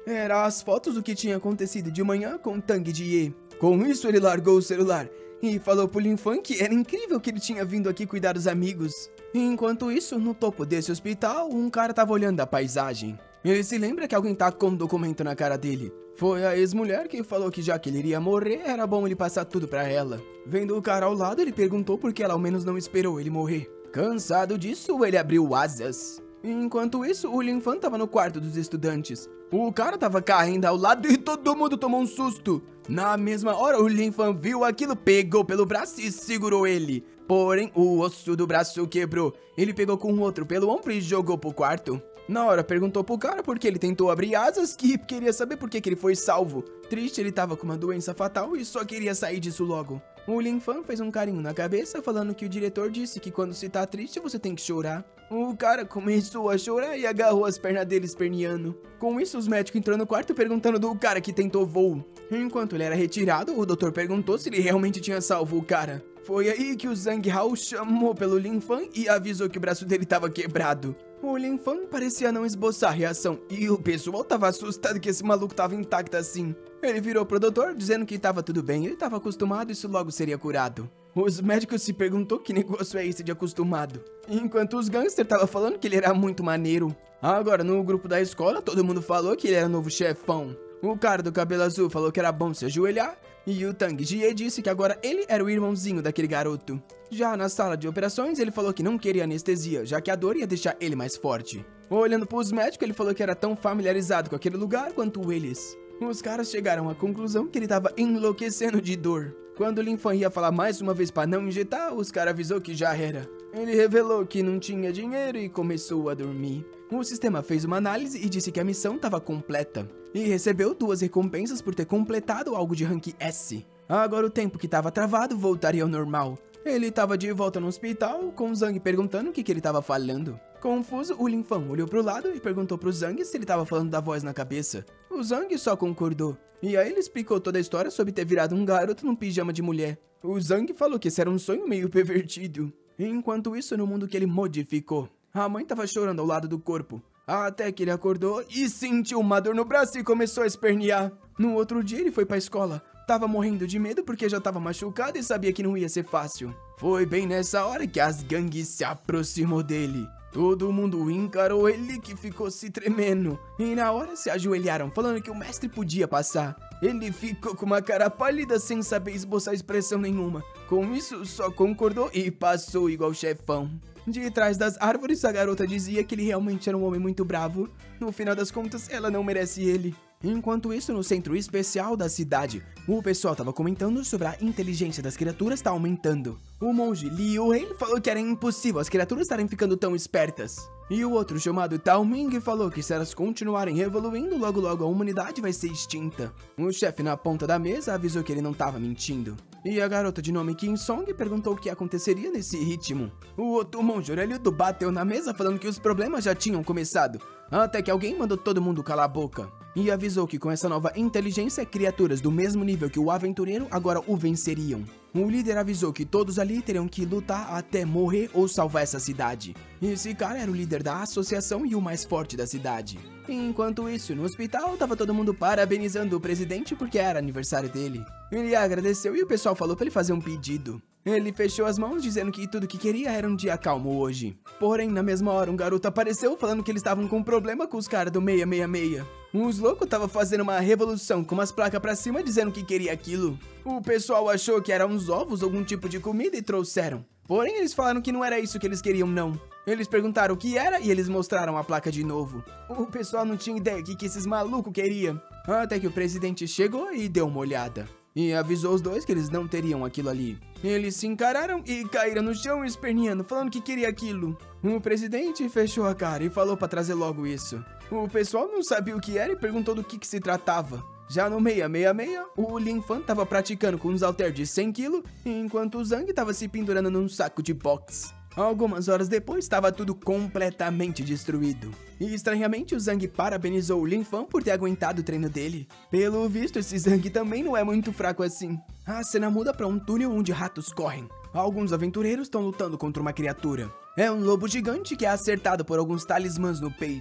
Eram as fotos do que tinha acontecido de manhã com Tang Jie. Com isso, ele largou o celular e falou pro Lin Fan que era incrível que ele tinha vindo aqui cuidar dos amigos. Enquanto isso, no topo desse hospital, um cara tava olhando a paisagem. Ele se lembra que alguém tá com um documento na cara dele. Foi a ex-mulher que falou que já que ele iria morrer, era bom ele passar tudo pra ela. Vendo o cara ao lado, ele perguntou por que ela ao menos não esperou ele morrer. Cansado disso, ele abriu asas. Enquanto isso, o Lin Fan tava no quarto dos estudantes. O cara tava caindo ao lado e todo mundo tomou um susto. Na mesma hora, o Lin Fan viu aquilo, pegou pelo braço e segurou ele. Porém, o osso do braço quebrou. Ele pegou com o outro pelo ombro e jogou pro quarto. Na hora, perguntou pro cara por que ele tentou abrir asas, que queria saber por que ele foi salvo. Triste, ele tava com uma doença fatal e só queria sair disso logo. O Lin Fan fez um carinho na cabeça, falando que o diretor disse que quando se tá triste, você tem que chorar. O cara começou a chorar e agarrou as pernas dele esperneando. Com isso, os médicos entrou no quarto perguntando do cara que tentou voo. Enquanto ele era retirado, o doutor perguntou se ele realmente tinha salvo o cara. Foi aí que o Zhang Hao chamou pelo Lin Fan e avisou que o braço dele tava quebrado. O Lin Fan parecia não esboçar reação e o pessoal tava assustado que esse maluco tava intacto assim. Ele virou pro doutor dizendo que tava tudo bem, ele tava acostumado e isso logo seria curado. Os médicos se perguntou que negócio é esse de acostumado. Enquanto os gangsters tava falando que ele era muito maneiro. Agora, no grupo da escola, todo mundo falou que ele era o novo chefão. O cara do cabelo azul falou que era bom se ajoelhar. E o Tang Jie disse que agora ele era o irmãozinho daquele garoto. Já na sala de operações, ele falou que não queria anestesia, já que a dor ia deixar ele mais forte. Olhando pros médicos, ele falou que era tão familiarizado com aquele lugar quanto eles. Os caras chegaram à conclusão que ele tava enlouquecendo de dor. Quando o Lin Fan ia falar mais uma vez para não injetar, os caras avisou que já era. Ele revelou que não tinha dinheiro e começou a dormir. O sistema fez uma análise e disse que a missão estava completa. E recebeu 2 recompensas por ter completado algo de rank S. Agora o tempo que estava travado voltaria ao normal. Ele estava de volta no hospital, com o Zhang perguntando o que ele estava falando. Confuso, o Lin Fan olhou pro lado e perguntou pro Zhang se ele estava falando da voz na cabeça. O Zhang só concordou. E aí ele explicou toda a história sobre ter virado um garoto num pijama de mulher. O Zhang falou que esse era um sonho meio pervertido. Enquanto isso, no mundo que ele modificou, a mãe estava chorando ao lado do corpo. Até que ele acordou e sentiu uma dor no braço e começou a espernear. No outro dia ele foi pra escola. Tava morrendo de medo porque já tava machucado e sabia que não ia ser fácil. Foi bem nessa hora que as gangues se aproximou dele. Todo mundo encarou ele que ficou se tremendo. E na hora se ajoelharam falando que o mestre podia passar. Ele ficou com uma cara pálida sem saber esboçar expressão nenhuma. Com isso só concordou e passou igual chefão. De trás das árvores a garota dizia que ele realmente era um homem muito bravo. No final das contas ela não merece ele. Enquanto isso, no centro especial da cidade, o pessoal tava comentando sobre a inteligência das criaturas tá aumentando. O monge Liu Rei falou que era impossível as criaturas estarem ficando tão espertas. E o outro chamado Tao Ming falou que se elas continuarem evoluindo, logo logo a humanidade vai ser extinta. O chefe na ponta da mesa avisou que ele não tava mentindo. E a garota de nome Kim Song perguntou o que aconteceria nesse ritmo. O outro monge orelhudo bateu na mesa falando que os problemas já tinham começado, até que alguém mandou todo mundo calar a boca. E avisou que com essa nova inteligência, criaturas do mesmo nível que o aventureiro agora o venceriam. O líder avisou que todos ali teriam que lutar até morrer ou salvar essa cidade. Esse cara era o líder da associação e o mais forte da cidade. Enquanto isso, no hospital, tava todo mundo parabenizando o presidente porque era aniversário dele. Ele agradeceu e o pessoal falou pra ele fazer um pedido. Ele fechou as mãos dizendo que tudo que queria era um dia calmo hoje. Porém, na mesma hora, um garoto apareceu falando que eles estavam com um problema com os caras do 666. Os loucos estavam fazendo uma revolução com umas placas pra cima dizendo que queria aquilo. O pessoal achou que eram uns ovos ou algum tipo de comida e trouxeram. Porém, eles falaram que não era isso que eles queriam, não. Eles perguntaram o que era e eles mostraram a placa de novo. O pessoal não tinha ideia do que esses malucos queriam. Até que o presidente chegou e deu uma olhada. E avisou os dois que eles não teriam aquilo ali. Eles se encararam e caíram no chão esperneando, falando que queria aquilo. O presidente fechou a cara e falou pra trazer logo isso. O pessoal não sabia o que era e perguntou do que se tratava. Já no 666, o Lin Fan tava praticando com uns halteres de 100 kg, enquanto o Zhang tava se pendurando num saco de boxe. Algumas horas depois, estava tudo completamente destruído. E estranhamente, o Zhang parabenizou o Lin Fan por ter aguentado o treino dele. Pelo visto, esse Zhang também não é muito fraco assim. A cena muda para um túnel onde ratos correm. Alguns aventureiros estão lutando contra uma criatura. É um lobo gigante que é acertado por alguns talismãs no peito.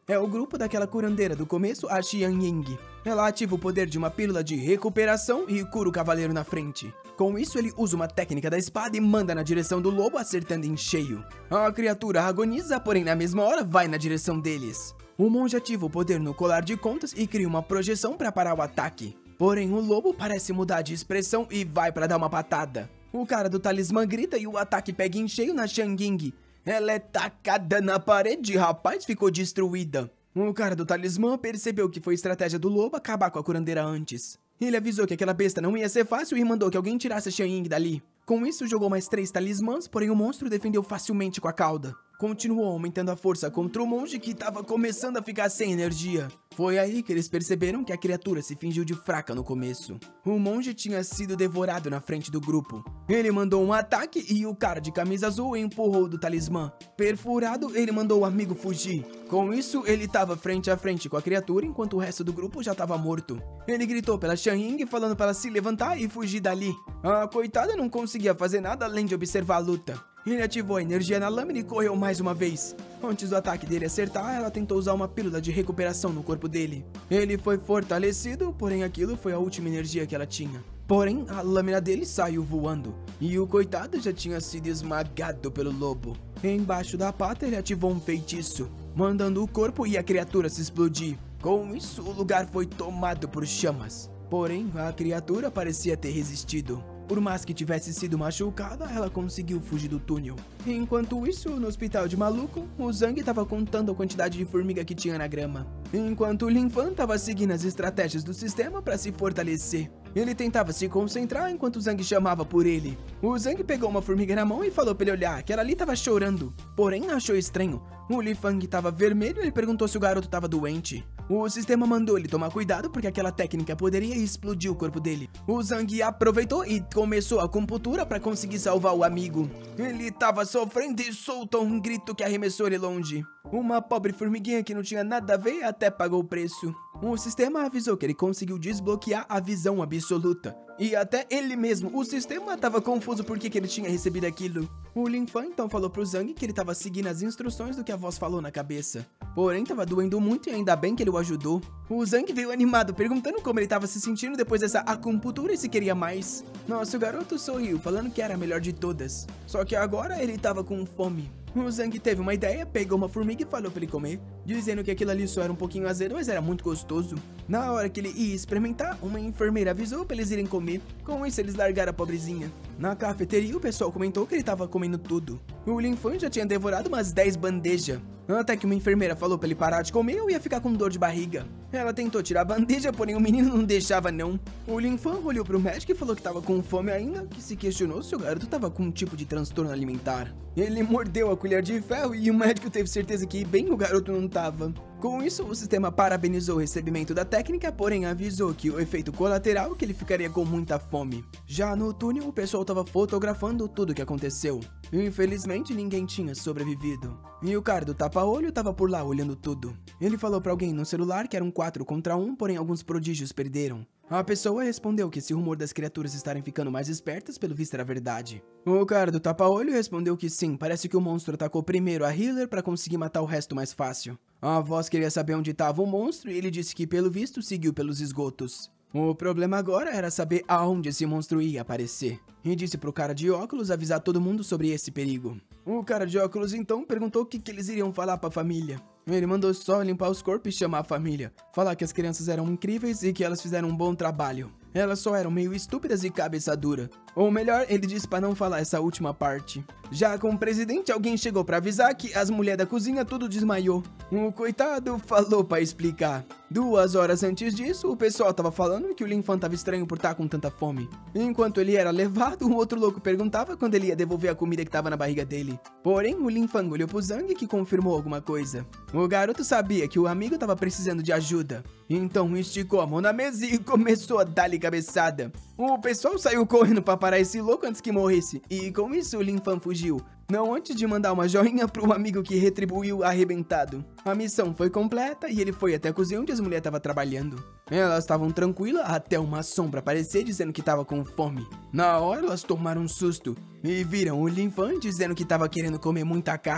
É o grupo daquela curandeira do começo, a Xian Ying. Ela ativa o poder de uma pílula de recuperação e cura o cavaleiro na frente. Com isso, ele usa uma técnica da espada e manda na direção do lobo, acertando em cheio. A criatura agoniza, porém na mesma hora vai na direção deles. O monge ativa o poder no colar de contas e cria uma projeção para parar o ataque. Porém, o lobo parece mudar de expressão e vai para dar uma patada. O cara do talismã grita e o ataque pega em cheio na Xian Ying. Ela é tacada na parede e, rapaz, ficou destruída. O cara do talismã percebeu que foi estratégia do lobo acabar com a curandeira antes. Ele avisou que aquela besta não ia ser fácil e mandou que alguém tirasse a Xian Ying dali. Com isso, jogou mais 3 talismãs, porém o monstro defendeu facilmente com a cauda. Continuou aumentando a força contra o monge que estava começando a ficar sem energia. Foi aí que eles perceberam que a criatura se fingiu de fraca no começo. O monge tinha sido devorado na frente do grupo. Ele mandou um ataque e o cara de camisa azul empurrou do talismã. Perfurado, ele mandou o amigo fugir. Com isso, ele estava frente a frente com a criatura enquanto o resto do grupo já estava morto. Ele gritou pela Xian Ying falando para ela se levantar e fugir dali. A coitada não conseguia fazer nada além de observar a luta. Ele ativou a energia na lâmina e correu mais uma vez. Antes do ataque dele acertar, ela tentou usar uma pílula de recuperação no corpo dele. Ele foi fortalecido, porém aquilo foi a última energia que ela tinha. Porém, a lâmina dele saiu voando, e o coitado já tinha sido esmagado pelo lobo. Embaixo da pata, ele ativou um feitiço, mandando o corpo e a criatura se explodir. Com isso, o lugar foi tomado por chamas. Porém, a criatura parecia ter resistido. Por mais que tivesse sido machucada, ela conseguiu fugir do túnel. Enquanto isso, no hospital de maluco, o Zhang estava contando a quantidade de formiga que tinha na grama. Enquanto o Lin Fan estava seguindo as estratégias do sistema para se fortalecer. Ele tentava se concentrar enquanto o Zhang chamava por ele. O Zhang pegou uma formiga na mão e falou para ele olhar, que ela ali estava chorando. Porém, achou estranho. O Li Fang estava vermelho e ele perguntou se o garoto estava doente. O sistema mandou ele tomar cuidado porque aquela técnica poderia explodir o corpo dele. O Zhang aproveitou e começou a acupuntura para conseguir salvar o amigo. Ele estava sofrendo e soltou um grito que arremessou ele longe. Uma pobre formiguinha que não tinha nada a ver até pagou o preço. O sistema avisou que ele conseguiu desbloquear a visão absoluta. E até ele mesmo, o sistema, estava confuso por que ele tinha recebido aquilo. O Lin Fan então falou pro Zhang que ele estava seguindo as instruções do que a voz falou na cabeça. Porém, estava doendo muito e ainda bem que ele o ajudou. O Zhang veio animado, perguntando como ele estava se sentindo depois dessa acupuntura e se queria mais. Nossa, o garoto sorriu, falando que era a melhor de todas. Só que agora ele estava com fome. O Zhang teve uma ideia, pegou uma formiga e falou pra ele comer, dizendo que aquilo ali só era um pouquinho azedo, mas era muito gostoso. Na hora que ele ia experimentar, uma enfermeira avisou pra eles irem comer. Com isso, eles largaram a pobrezinha. Na cafeteria, o pessoal comentou que ele tava comendo tudo. O Lin Fan já tinha devorado umas 10 bandejas. Até que uma enfermeira falou pra ele parar de comer ou ia ficar com dor de barriga. Ela tentou tirar a bandeja, porém o menino não deixava não. O Lin Fan olhou pro médico e falou que tava com fome ainda, que se questionou se o garoto tava com um tipo de transtorno alimentar. Ele mordeu a colher de ferro e o médico teve certeza que bem o garoto não tava. Com isso, o sistema parabenizou o recebimento da técnica, porém avisou que o efeito colateral é que ele ficaria com muita fome. Já no túnel, o pessoal estava fotografando tudo o que aconteceu. Infelizmente, ninguém tinha sobrevivido. E o cara do tapa-olho estava por lá olhando tudo. Ele falou para alguém no celular que eram 4 contra 1, porém alguns prodígios perderam. A pessoa respondeu que esse rumor das criaturas estarem ficando mais espertas, pelo visto era verdade. O cara do tapa-olho respondeu que sim, parece que o monstro atacou primeiro a healer para conseguir matar o resto mais fácil. A voz queria saber onde estava o monstro e ele disse que pelo visto seguiu pelos esgotos. O problema agora era saber aonde esse monstro ia aparecer. E disse pro cara de óculos avisar todo mundo sobre esse perigo. O cara de óculos então perguntou o que eles iriam falar pra família. Ele mandou só limpar os corpos e chamar a família. Falar que as crianças eram incríveis e que elas fizeram um bom trabalho. Elas só eram meio estúpidas e cabeça dura. Ou melhor, ele disse pra não falar essa última parte. Já com o presidente, alguém chegou pra avisar que as mulheres da cozinha tudo desmaiou. O coitado falou pra explicar. 2 horas antes disso, o pessoal tava falando que o Lin Fan tava estranho por estar com tanta fome. Enquanto ele era levado, um outro louco perguntava quando ele ia devolver a comida que tava na barriga dele. Porém, o Lin Fan olhou pro Zhang que confirmou alguma coisa. O garoto sabia que o amigo tava precisando de ajuda. Então esticou a mão na mesa e começou a dar-lhe cabeçada. O pessoal saiu correndo pra parar esse louco antes que morresse. E com isso o Lin Fan fugiu. Não antes de mandar uma joinha pro amigo que retribuiu arrebentado. A missão foi completa e ele foi até a cozinha onde as mulheres estavam trabalhando. Elas estavam tranquilas até uma sombra aparecer dizendo que estava com fome. Na hora elas tomaram um susto e viram o Lin Fan dizendo que estava querendo comer muita carne.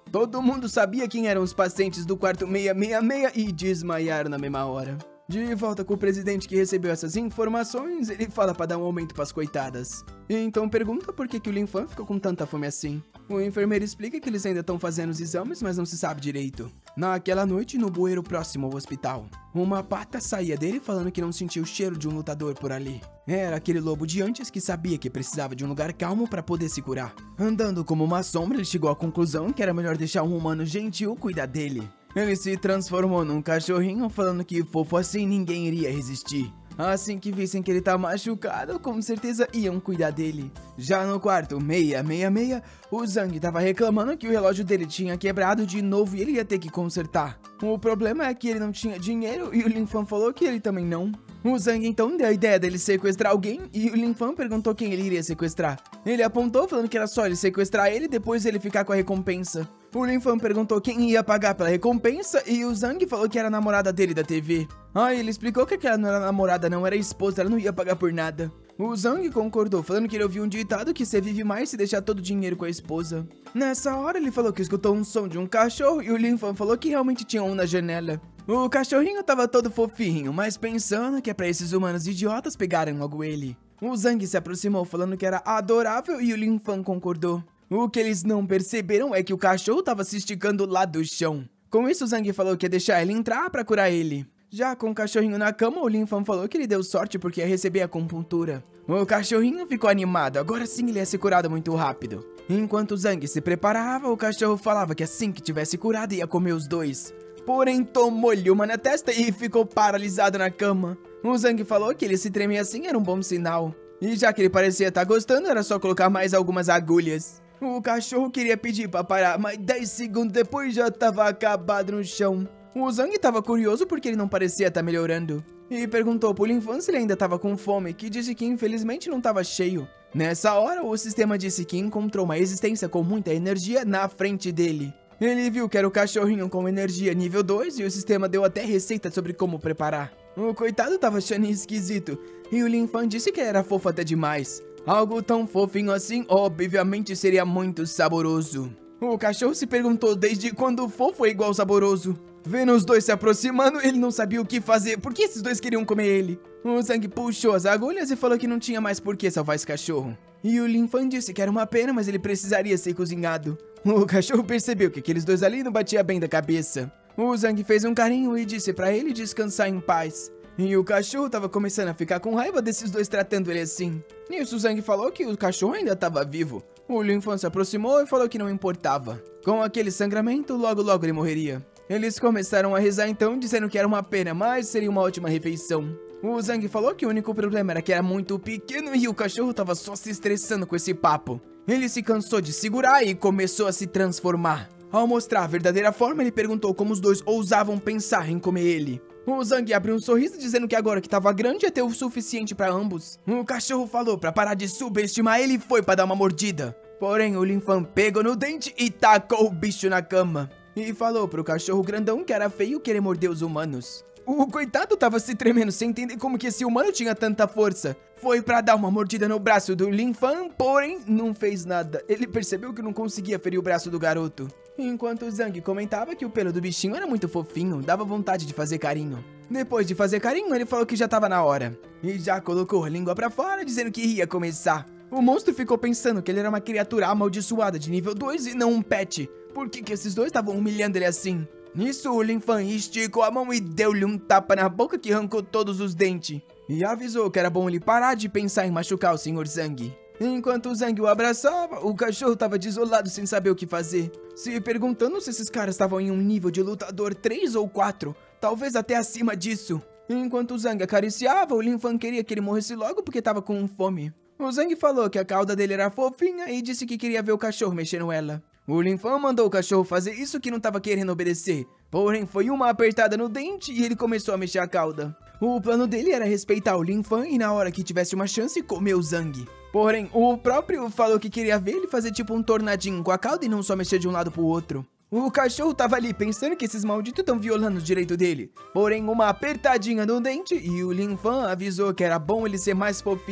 Todo mundo sabia quem eram os pacientes do quarto 666 e desmaiaram na mesma hora. De volta com o presidente que recebeu essas informações, ele fala pra dar um aumento pras coitadas. E então pergunta por que o Lin Fan ficou com tanta fome assim. O enfermeiro explica que eles ainda estão fazendo os exames, mas não se sabe direito. Naquela noite, no bueiro próximo ao hospital, uma pata saía dele falando que não sentia o cheiro de um lutador por ali. Era aquele lobo de antes que sabia que precisava de um lugar calmo para poder se curar. Andando como uma sombra, ele chegou à conclusão que era melhor deixar um humano gentil cuidar dele. Ele se transformou num cachorrinho falando que fofo assim ninguém iria resistir. Assim que vissem que ele tá machucado, com certeza iam cuidar dele. Já no quarto 666, o Zhang tava reclamando que o relógio dele tinha quebrado de novo e ele ia ter que consertar. O problema é que ele não tinha dinheiro e o Lin Fan falou que ele também não. O Zhang então deu a ideia dele sequestrar alguém e o Lin Fan perguntou quem ele iria sequestrar. Ele apontou falando que era só ele sequestrar ele e depois ele ficar com a recompensa. O Lin Fan perguntou quem ia pagar pela recompensa e o Zhang falou que era a namorada dele da TV. Ele explicou que aquela não era namorada, não era esposa, ela não ia pagar por nada. O Zhang concordou, falando que ele ouviu um ditado que você vive mais se deixar todo o dinheiro com a esposa. Nessa hora ele falou que escutou um som de um cachorro e o Lin Fan falou que realmente tinha um na janela. O cachorrinho tava todo fofinho, mas pensando que é pra esses humanos idiotas pegarem logo ele. O Zhang se aproximou falando que era adorável e o Lin Fan concordou. O que eles não perceberam é que o cachorro tava se esticando lá do chão. Com isso, o Zhang falou que ia deixar ele entrar pra curar ele. Já com o cachorrinho na cama, o Lin Fan falou que ele deu sorte porque ia receber a acupuntura. O cachorrinho ficou animado, agora sim ele ia ser curado muito rápido. Enquanto o Zhang se preparava, o cachorro falava que assim que tivesse curado ia comer os dois. Porém, tomou-lhe uma na testa e ficou paralisado na cama. O Zhang falou que ele se tremia assim era um bom sinal. E já que ele parecia estar gostando, era só colocar mais algumas agulhas. O cachorro queria pedir pra parar, mas 10 segundos depois já tava acabado no chão. O Zhang tava curioso porque ele não parecia estar melhorando. E perguntou pro Lin Fan se ele ainda tava com fome, que disse que infelizmente não tava cheio. Nessa hora, o sistema disse que encontrou uma existência com muita energia na frente dele. Ele viu que era o cachorrinho com energia nível 2 e o sistema deu até receita sobre como preparar. O coitado tava achando esquisito, e o Lin Fan disse que era fofo até demais. Algo tão fofinho assim, obviamente seria muito saboroso. O cachorro se perguntou desde quando o fofo é igual saboroso. Vendo os dois se aproximando, ele não sabia o que fazer, porque esses dois queriam comer ele. O Zhang puxou as agulhas e falou que não tinha mais por que salvar esse cachorro. E o Lin Fan disse que era uma pena, mas ele precisaria ser cozinhado. O cachorro percebeu que aqueles dois ali não batia bem da cabeça. O Zhang fez um carinho e disse pra ele descansar em paz. E o cachorro tava começando a ficar com raiva desses dois tratando ele assim. Nisso o Zhang falou que o cachorro ainda tava vivo. O Lin Fan se aproximou e falou que não importava. Com aquele sangramento, logo ele morreria. Eles começaram a rezar então, dizendo que era uma pena, mas seria uma ótima refeição. O Zhang falou que o único problema era que era muito pequeno e o cachorro tava só se estressando com esse papo. Ele se cansou de segurar e começou a se transformar. Ao mostrar a verdadeira forma, ele perguntou como os dois ousavam pensar em comer ele. O Zhang abriu um sorriso dizendo que agora que tava grande ia ter o suficiente pra ambos. O cachorro falou pra parar de subestimar ele e foi pra dar uma mordida. Porém, o Lin Fan pegou no dente e tacou o bicho na cama. E falou pro cachorro grandão que era feio querer morder os humanos. O coitado tava se tremendo sem entender como que esse humano tinha tanta força. Foi pra dar uma mordida no braço do Lin Fan, porém não fez nada. Ele percebeu que não conseguia ferir o braço do garoto. Enquanto o Zhang comentava que o pelo do bichinho era muito fofinho, dava vontade de fazer carinho. Depois de fazer carinho, ele falou que já tava na hora. E já colocou a língua pra fora, dizendo que ia começar. O monstro ficou pensando que ele era uma criatura amaldiçoada de nível 2 e não um pet. Por que esses dois estavam humilhando ele assim? Nisso, o Lin Fan esticou a mão e deu-lhe um tapa na boca que arrancou todos os dentes. E avisou que era bom ele parar de pensar em machucar o Sr. Zhang. Enquanto o Zhang o abraçava, o cachorro estava desolado sem saber o que fazer, se perguntando se esses caras estavam em um nível de lutador 3 ou 4, talvez até acima disso. Enquanto o Zhang acariciava, o Lin Fan queria que ele morresse logo porque estava com fome. O Zhang falou que a cauda dele era fofinha e disse que queria ver o cachorro mexendo ela. O Lin Fan mandou o cachorro fazer isso que não estava querendo obedecer, porém foi uma apertada no dente e ele começou a mexer a cauda. O plano dele era respeitar o Lin Fan e na hora que tivesse uma chance comer o Zhang. Porém, o próprio falou que queria ver ele fazer tipo um tornadinho com a cauda e não só mexer de um lado pro outro. O cachorro tava ali pensando que esses malditos estão violando o direito dele. Porém, uma apertadinha no dente e o Lin Fan avisou que era bom ele ser mais fofinho.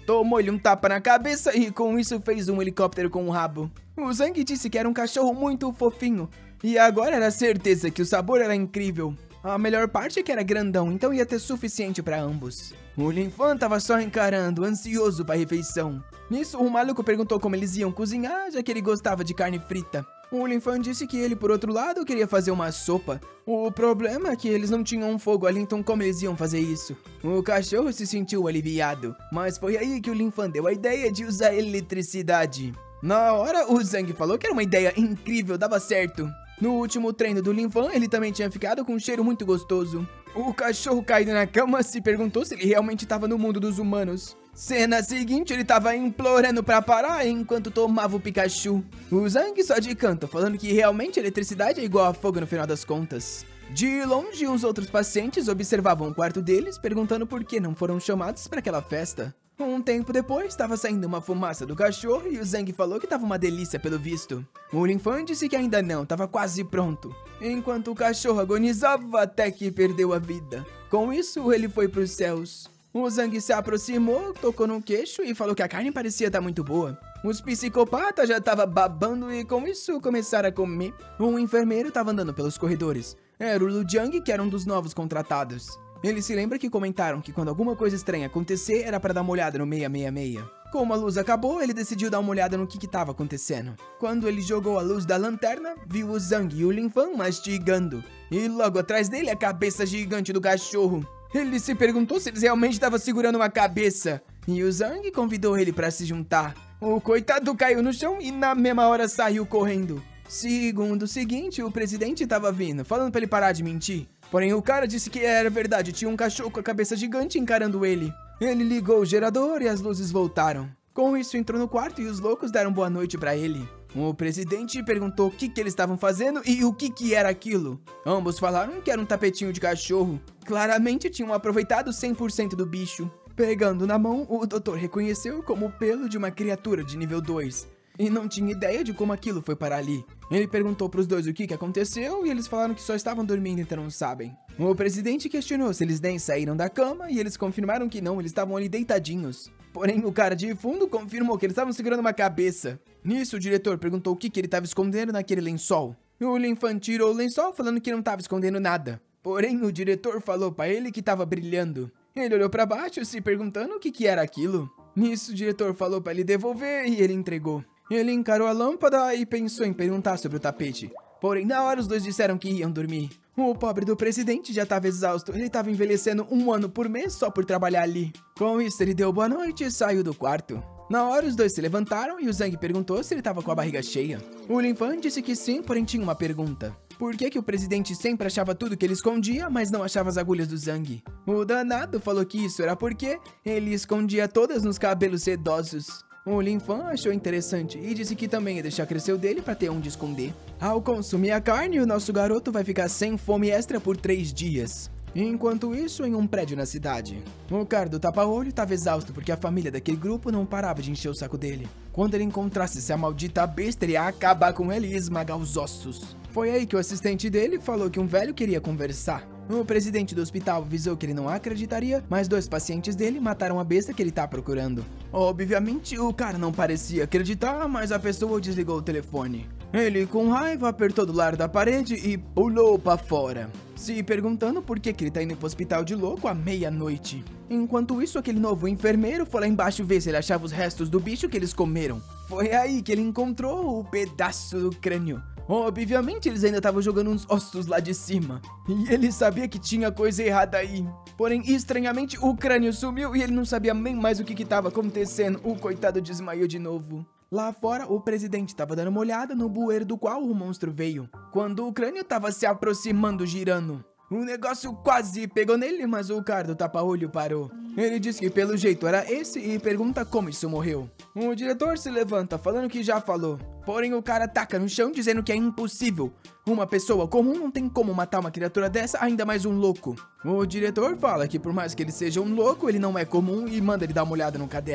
tomou-lhe um tapa na cabeça e com isso fez um helicóptero com o rabo. O Zhang disse que era um cachorro muito fofinho e agora era certeza que o sabor era incrível. A melhor parte é que era grandão, então ia ter suficiente para ambos. O Lin Fan tava só encarando, ansioso para a refeição. Nisso, o maluco perguntou como eles iam cozinhar, já que ele gostava de carne frita. O Lin Fan disse que ele, por outro lado, queria fazer uma sopa. O problema é que eles não tinham um fogo ali, então como eles iam fazer isso? O cachorro se sentiu aliviado, mas foi aí que o Lin Fan deu a ideia de usar eletricidade. Na hora, o Zhang falou que era uma ideia incrível, dava certo. No último treino do Lin Fan, ele também tinha ficado com um cheiro muito gostoso. O cachorro caído na cama se perguntou se ele realmente estava no mundo dos humanos. Cena seguinte, ele estava implorando pra parar enquanto tomava o Pikachu. O Zhang só de canto, falando que realmente a eletricidade é igual a fogo no final das contas. De longe, os outros pacientes observavam o quarto deles, perguntando por que não foram chamados para aquela festa. Um tempo depois, estava saindo uma fumaça do cachorro e o Zhang falou que estava uma delícia pelo visto. O Lin Fan disse que ainda não, estava quase pronto. Enquanto o cachorro agonizava até que perdeu a vida. Com isso, ele foi para os céus. O Zhang se aproximou, tocou no queixo e falou que a carne parecia estar muito boa. Os psicopatas já estavam babando e com isso começaram a comer. Um enfermeiro estava andando pelos corredores. Era o Lu Jiang, que era um dos novos contratados. Ele se lembra que comentaram que quando alguma coisa estranha acontecer, era para dar uma olhada no 666. Como a luz acabou, ele decidiu dar uma olhada no que estava acontecendo. Quando ele jogou a luz da lanterna, viu o Zhang e o Lin Fan mastigando. E logo atrás dele, a cabeça gigante do cachorro. Ele se perguntou se eles realmente estavam segurando uma cabeça. E o Zhang convidou ele para se juntar. O coitado caiu no chão e na mesma hora saiu correndo. Segundo seguinte, o presidente estava vindo, falando para ele parar de mentir. Porém, o cara disse que era verdade, tinha um cachorro com a cabeça gigante encarando ele. Ele ligou o gerador e as luzes voltaram. Com isso, entrou no quarto e os loucos deram boa noite pra ele. O presidente perguntou o que eles estavam fazendo e o que era aquilo. Ambos falaram que era um tapetinho de cachorro. Claramente tinham aproveitado 100% do bicho. Pegando na mão, o doutor reconheceu como o pelo de uma criatura de nível 2. E não tinha ideia de como aquilo foi parar ali. Ele perguntou pros dois o que aconteceu e eles falaram que só estavam dormindo, então não sabem. O presidente questionou se eles nem saíram da cama e eles confirmaram que não, eles estavam ali deitadinhos. Porém, o cara de fundo confirmou que eles estavam segurando uma cabeça. Nisso, o diretor perguntou o que ele estava escondendo naquele lençol. O Lin Fan tirou o lençol falando que não estava escondendo nada. Porém, o diretor falou para ele que estava brilhando. Ele olhou para baixo se perguntando o que era aquilo. Nisso, o diretor falou para ele devolver e ele entregou. Ele encarou a lâmpada e pensou em perguntar sobre o tapete. Porém, na hora os dois disseram que iam dormir. O pobre do presidente já estava exausto, ele estava envelhecendo 1 ano por mês só por trabalhar ali. Com isso, ele deu boa noite e saiu do quarto. Na hora, os dois se levantaram e o Zhang perguntou se ele estava com a barriga cheia. O Lin Fan disse que sim, porém tinha uma pergunta. Por que o presidente sempre achava tudo que ele escondia, mas não achava as agulhas do Zhang? O danado falou que isso era porque ele escondia todas nos cabelos sedosos. O Lin Fan achou interessante e disse que também ia deixar crescer o dele para ter onde esconder. Ao consumir a carne, o nosso garoto vai ficar sem fome extra por 3 dias. Enquanto isso, em um prédio na cidade, o cara do tapa-olho estava exausto porque a família daquele grupo não parava de encher o saco dele. Quando ele encontrasse essa maldita besta, ele ia acabar com ele e esmagar os ossos. Foi aí que o assistente dele falou que um velho queria conversar. O presidente do hospital avisou que ele não acreditaria, mas 2 pacientes dele mataram a besta que ele tá procurando. Obviamente, o cara não parecia acreditar, mas a pessoa desligou o telefone. Ele, com raiva, apertou do lado da parede e pulou pra fora, se perguntando por que ele tá indo pro hospital de louco à meia-noite. Enquanto isso, aquele novo enfermeiro foi lá embaixo ver se ele achava os restos do bicho que eles comeram. Foi aí que ele encontrou o pedaço do crânio. Obviamente, eles ainda estavam jogando uns ossos lá de cima. E ele sabia que tinha coisa errada aí. Porém, estranhamente, o crânio sumiu e ele não sabia nem mais o que estava acontecendo. O coitado desmaiou de novo. Lá fora, o presidente estava dando uma olhada no bueiro do qual o monstro veio. Quando o crânio estava se aproximando, girando. O negócio quase pegou nele, mas o cara do tapa-olho parou. Ele disse que pelo jeito era esse e pergunta como isso morreu. O diretor se levanta, falando que já falou. Porém, o cara taca no chão, dizendo que é impossível. Uma pessoa comum não tem como matar uma criatura dessa, ainda mais um louco. O diretor fala que por mais que ele seja um louco, ele não é comum e manda ele dar uma olhada no caderno.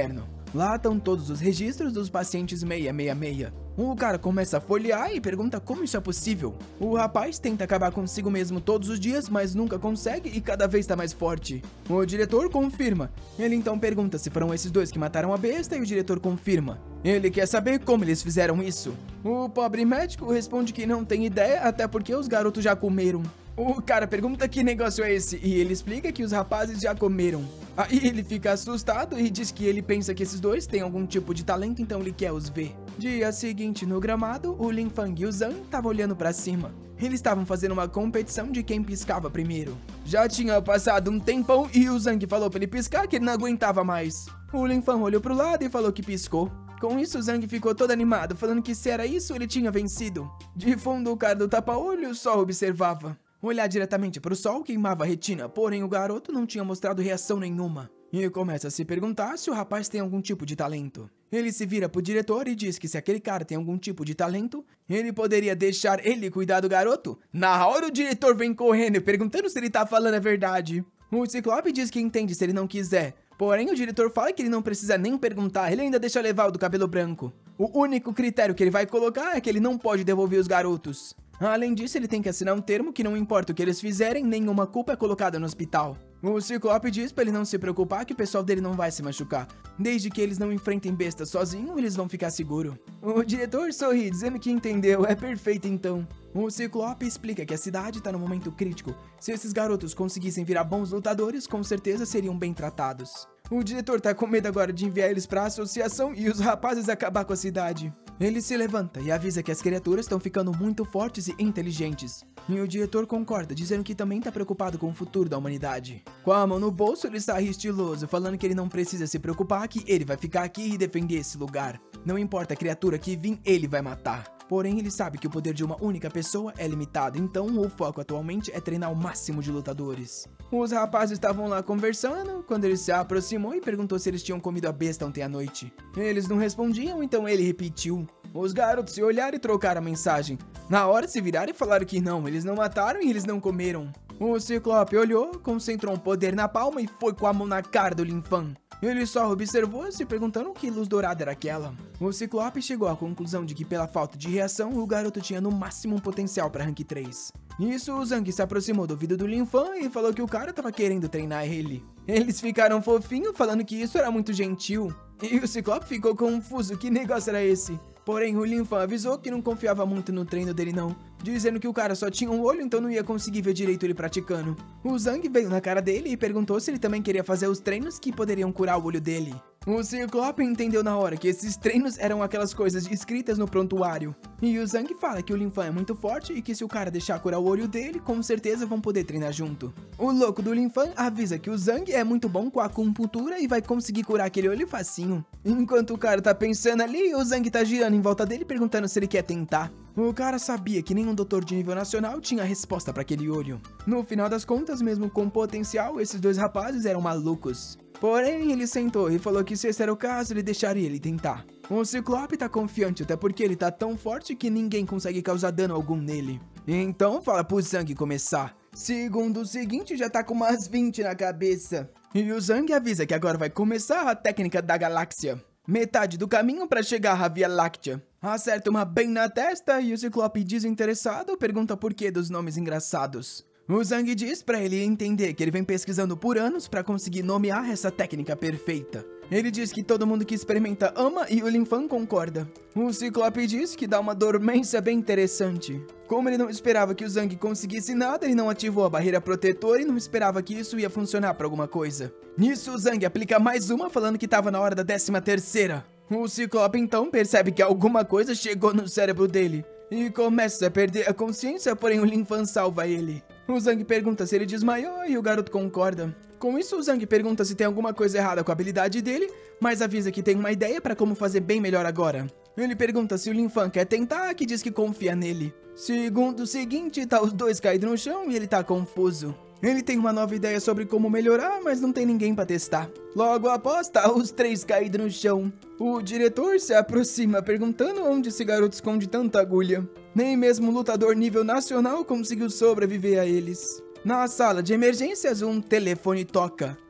Lá estão todos os registros dos pacientes 666. O cara começa a folhear e pergunta como isso é possível. O rapaz tenta acabar consigo mesmo todos os dias, mas nunca consegue e cada vez está mais forte. O diretor confirma. Ele então pergunta se foram esses dois que mataram a besta e o diretor confirma. Ele quer saber como eles fizeram isso. O pobre médico responde que não tem ideia, até porque os garotos já comeram. O cara pergunta que negócio é esse e ele explica que os rapazes já comeram. Aí ele fica assustado e diz que ele pensa que esses dois têm algum tipo de talento, então ele quer os ver. Dia seguinte, no gramado, o Lin Fang e o Zhang estavam olhando pra cima. Eles estavam fazendo uma competição de quem piscava primeiro. Já tinha passado um tempão e o Zhang falou pra ele piscar que ele não aguentava mais. O Lin Fang olhou pro lado e falou que piscou. Com isso, o Zhang ficou todo animado, falando que se era isso, ele tinha vencido. De fundo, o cara do tapa-olho só observava. Olhar diretamente para o sol queimava a retina, porém o garoto não tinha mostrado reação nenhuma. E começa a se perguntar se o rapaz tem algum tipo de talento. Ele se vira pro diretor e diz que se aquele cara tem algum tipo de talento, ele poderia deixar ele cuidar do garoto. Na hora o diretor vem correndo perguntando se ele tá falando a verdade. O Ciclope diz que entende se ele não quiser. Porém, o diretor fala que ele não precisa nem perguntar, ele ainda deixa levar o do cabelo branco. O único critério que ele vai colocar é que ele não pode devolver os garotos. Além disso, ele tem que assinar um termo que não importa o que eles fizerem, nenhuma culpa é colocada no hospital. O Ciclope diz pra ele não se preocupar que o pessoal dele não vai se machucar. Desde que eles não enfrentem bestas sozinhos, eles vão ficar seguros. O diretor sorri, dizendo que entendeu, é perfeito então. O Ciclope explica que a cidade tá num momento crítico. Se esses garotos conseguissem virar bons lutadores, com certeza seriam bem tratados. O diretor tá com medo agora de enviar eles pra associação e os rapazes acabar com a cidade. Ele se levanta e avisa que as criaturas estão ficando muito fortes e inteligentes. E o diretor concorda, dizendo que também tá preocupado com o futuro da humanidade. Com a mão no bolso, ele sai estiloso, falando que ele não precisa se preocupar, que ele vai ficar aqui e defender esse lugar. Não importa a criatura que vir, ele vai matar. Porém, ele sabe que o poder de uma única pessoa é limitado, então o foco atualmente é treinar o máximo de lutadores. Os rapazes estavam lá conversando, quando ele se aproximou e perguntou se eles tinham comido a besta ontem à noite. Eles não respondiam, então ele repetiu. Os garotos se olharam e trocaram a mensagem. Na hora se viraram e falaram que não, eles não mataram e eles não comeram. O Ciclope olhou, concentrou um poder na palma e foi com a mão na cara do Lin Fang. Ele só observou, se perguntando que luz dourada era aquela. O Ciclope chegou à conclusão de que pela falta de reação, o garoto tinha no máximo um potencial para rank 3. Nisso, o Zhang se aproximou do ouvido do Lin Fang e falou que o cara tava querendo treinar ele. Eles ficaram fofinhos, falando que isso era muito gentil. E o Ciclope ficou confuso, que negócio era esse? Porém, o Lin Fang avisou que não confiava muito no treino dele não, dizendo que o cara só tinha um olho, então não ia conseguir ver direito ele praticando. O Zhang veio na cara dele e perguntou se ele também queria fazer os treinos que poderiam curar o olho dele. O Ciclope entendeu na hora que esses treinos eram aquelas coisas escritas no prontuário. E o Zhang fala que o Lin Fang é muito forte e que se o cara deixar curar o olho dele, com certeza vão poder treinar junto. O louco do Lin Fang avisa que o Zhang é muito bom com a acupuntura e vai conseguir curar aquele olho facinho. Enquanto o cara tá pensando ali, o Zhang tá girando em volta dele perguntando se ele quer tentar. O cara sabia que nenhum doutor de nível nacional tinha resposta para aquele olho. No final das contas, mesmo com potencial, esses dois rapazes eram malucos. Porém, ele sentou e falou que se esse era o caso, ele deixaria ele tentar. O Ciclope tá confiante, até porque ele tá tão forte que ninguém consegue causar dano algum nele. Então fala pro Zhang começar. Segundo seguinte, já tá com umas 20 na cabeça. E o Zhang avisa que agora vai começar a técnica da galáxia. Metade do caminho para chegar à Via Láctea. Acerta uma bem na testa e o Ciclope, desinteressado, pergunta por que dos nomes engraçados. O Zhang diz pra ele entender que ele vem pesquisando por anos pra conseguir nomear essa técnica perfeita. Ele diz que todo mundo que experimenta ama e o Lin Fang concorda. O Ciclope diz que dá uma dormência bem interessante. Como ele não esperava que o Zhang conseguisse nada, ele não ativou a barreira protetora e não esperava que isso ia funcionar pra alguma coisa. Nisso, o Zhang aplica mais uma, falando que tava na hora da 13ª. O Ciclope então percebe que alguma coisa chegou no cérebro dele e começa a perder a consciência, porém o Lin Fang salva ele. O Zhang pergunta se ele desmaiou e o garoto concorda. Com isso, o Zhang pergunta se tem alguma coisa errada com a habilidade dele, mas avisa que tem uma ideia para como fazer bem melhor agora. Ele pergunta se o Lin Fang quer tentar, que diz que confia nele. Segundo o seguinte, tá os dois caídos no chão e ele tá confuso. Ele tem uma nova ideia sobre como melhorar, mas não tem ninguém pra testar. Logo após, tá os três caídos no chão. O diretor se aproxima perguntando onde esse garoto esconde tanta agulha. Nem mesmo um lutador nível nacional conseguiu sobreviver a eles. Na sala de emergências, um telefone toca.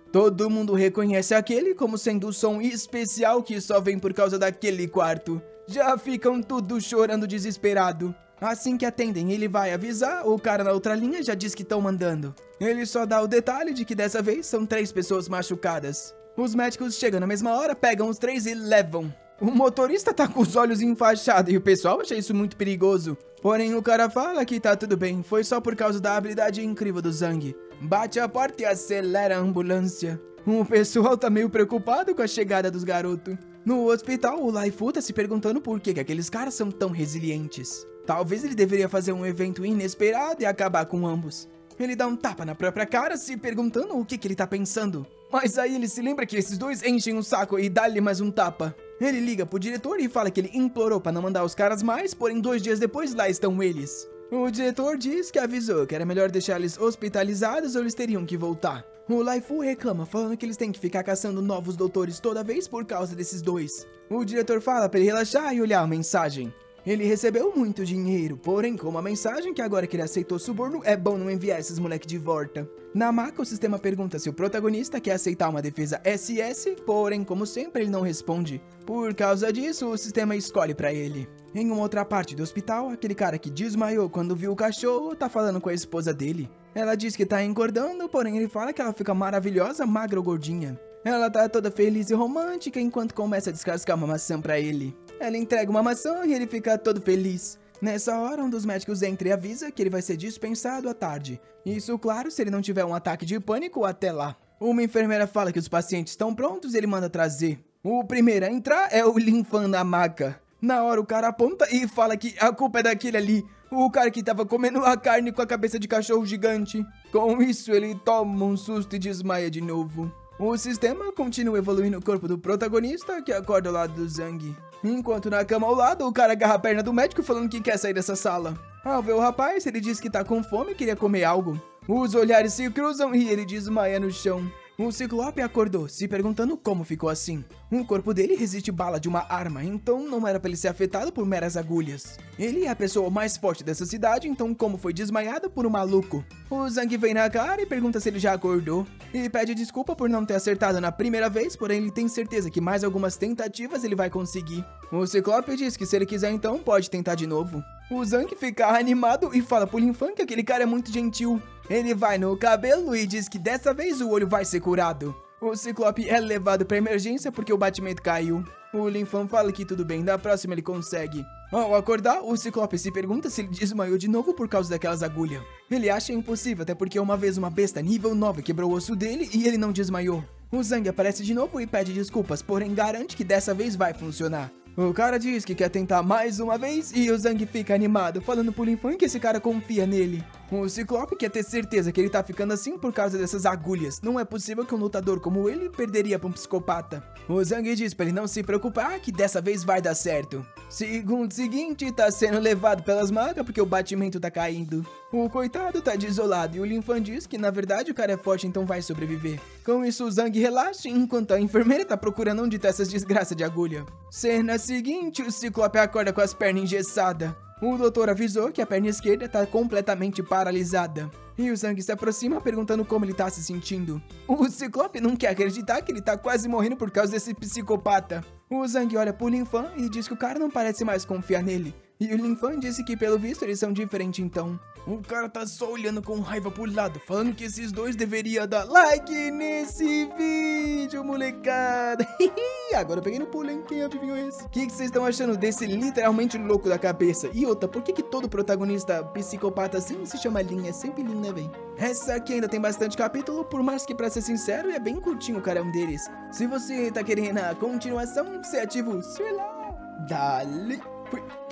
Todo mundo reconhece aquele como sendo o som especial que só vem por causa daquele quarto. Já ficam tudo chorando desesperado. Assim que atendem, ele vai avisar, o cara na outra linha já diz que estão mandando. Ele só dá o detalhe de que dessa vez são 3 pessoas machucadas. Os médicos chegam na mesma hora, pegam os 3 e levam. O motorista tá com os olhos enfaixados e o pessoal acha isso muito perigoso. Porém, o cara fala que tá tudo bem, foi só por causa da habilidade incrível do Zhang. Bate a porta e acelera a ambulância. O pessoal tá meio preocupado com a chegada dos garotos. No hospital, o Laifu tá se perguntando por que aqueles caras são tão resilientes. Talvez ele deveria fazer um evento inesperado e acabar com ambos. Ele dá um tapa na própria cara, se perguntando o que ele tá pensando. Mas aí ele se lembra que esses dois enchem o saco e dá-lhe mais um tapa. Ele liga pro diretor e fala que ele implorou pra não mandar os caras mais, porém 2 dias depois lá estão eles. O diretor diz que avisou que era melhor deixar eles hospitalizados ou eles teriam que voltar. O Laifu reclama, falando que eles têm que ficar caçando novos doutores toda vez por causa desses dois. O diretor fala pra ele relaxar e olhar a mensagem. Ele recebeu muito dinheiro, porém, como a mensagem que agora que ele aceitou suborno, é bom não enviar esses moleque de volta. Na maca, o sistema pergunta se o protagonista quer aceitar uma defesa SS, porém, como sempre, ele não responde. Por causa disso, o sistema escolhe pra ele. Em uma outra parte do hospital, aquele cara que desmaiou quando viu o cachorro tá falando com a esposa dele. Ela diz que tá engordando, porém ele fala que ela fica maravilhosa, magra ou gordinha. Ela tá toda feliz e romântica enquanto começa a descascar uma maçã pra ele. Ela entrega uma maçã e ele fica todo feliz. Nessa hora, um dos médicos entra e avisa que ele vai ser dispensado à tarde. Isso, claro, se ele não tiver um ataque de pânico até lá. Uma enfermeira fala que os pacientes estão prontos e ele manda trazer. O primeiro a entrar é o Lin Fan na maca. Na hora o cara aponta e fala que a culpa é daquele ali, o cara que tava comendo a carne com a cabeça de cachorro gigante. Com isso, ele toma um susto e desmaia de novo. O sistema continua evoluindo o corpo do protagonista, que acorda ao lado do Zhang. Enquanto na cama ao lado, o cara agarra a perna do médico falando que quer sair dessa sala. Ao ver o rapaz, ele diz que tá com fome e queria comer algo. Os olhares se cruzam e ele desmaia no chão. O Ciclope acordou, se perguntando como ficou assim. O corpo dele resiste bala de uma arma, então não era para ele ser afetado por meras agulhas. Ele é a pessoa mais forte dessa cidade, então como foi desmaiado por um maluco? O Zhang vem na cara e pergunta se ele já acordou. E pede desculpa por não ter acertado na primeira vez, porém ele tem certeza que mais algumas tentativas ele vai conseguir. O Ciclope diz que se ele quiser então pode tentar de novo. O Zhang fica animado e fala pro Lin Fan que aquele cara é muito gentil. Ele vai no cabelo e diz que dessa vez o olho vai ser curado. O Ciclope é levado pra emergência porque o batimento caiu. O Lin Fan fala que tudo bem, da próxima ele consegue. Ao acordar, o Ciclope se pergunta se ele desmaiou de novo por causa daquelas agulhas. Ele acha impossível, até porque uma vez uma besta nível 9 quebrou o osso dele e ele não desmaiou. O Zhang aparece de novo e pede desculpas, porém garante que dessa vez vai funcionar. O cara diz que quer tentar mais uma vez e o Zhang fica animado, falando pro Lin Fan que esse cara confia nele. O Ciclope quer ter certeza que ele tá ficando assim por causa dessas agulhas. Não é possível que um lutador como ele perderia pra um psicopata. O Zhang diz pra ele não se preocupar que dessa vez vai dar certo. Segundo seguinte, tá sendo levado pelas macas porque o batimento tá caindo. O coitado tá desolado e o Lin Fan diz que na verdade o cara é forte, então vai sobreviver. Com isso o Zhang relaxa enquanto a enfermeira tá procurando onde tá essas desgraças de agulha. Cena seguinte, o Ciclope acorda com as pernas engessadas. O doutor avisou que a perna esquerda tá completamente paralisada. E o Zhang se aproxima perguntando como ele tá se sentindo. O Ciclope não quer acreditar que ele tá quase morrendo por causa desse psicopata. O Zhang olha pro Lin Fan e diz que o cara não parece mais confiar nele. E o Lin Fan disse que pelo visto eles são diferentes então. O cara tá só olhando com raiva pro lado, falando que esses dois deveriam dar like nesse vídeo, molecada. Agora eu peguei no pulo, hein? Quem adivinhou esse? O que vocês estão achando desse literalmente louco da cabeça? E outra, por que todo protagonista psicopata assim se chama Lin? É sempre Lin, né, véi? Essa aqui ainda tem bastante capítulo, por mais que, pra ser sincero, é bem curtinho, cara, um deles. Se você tá querendo a continuação, você ativa o sei lá. Dale. Fui.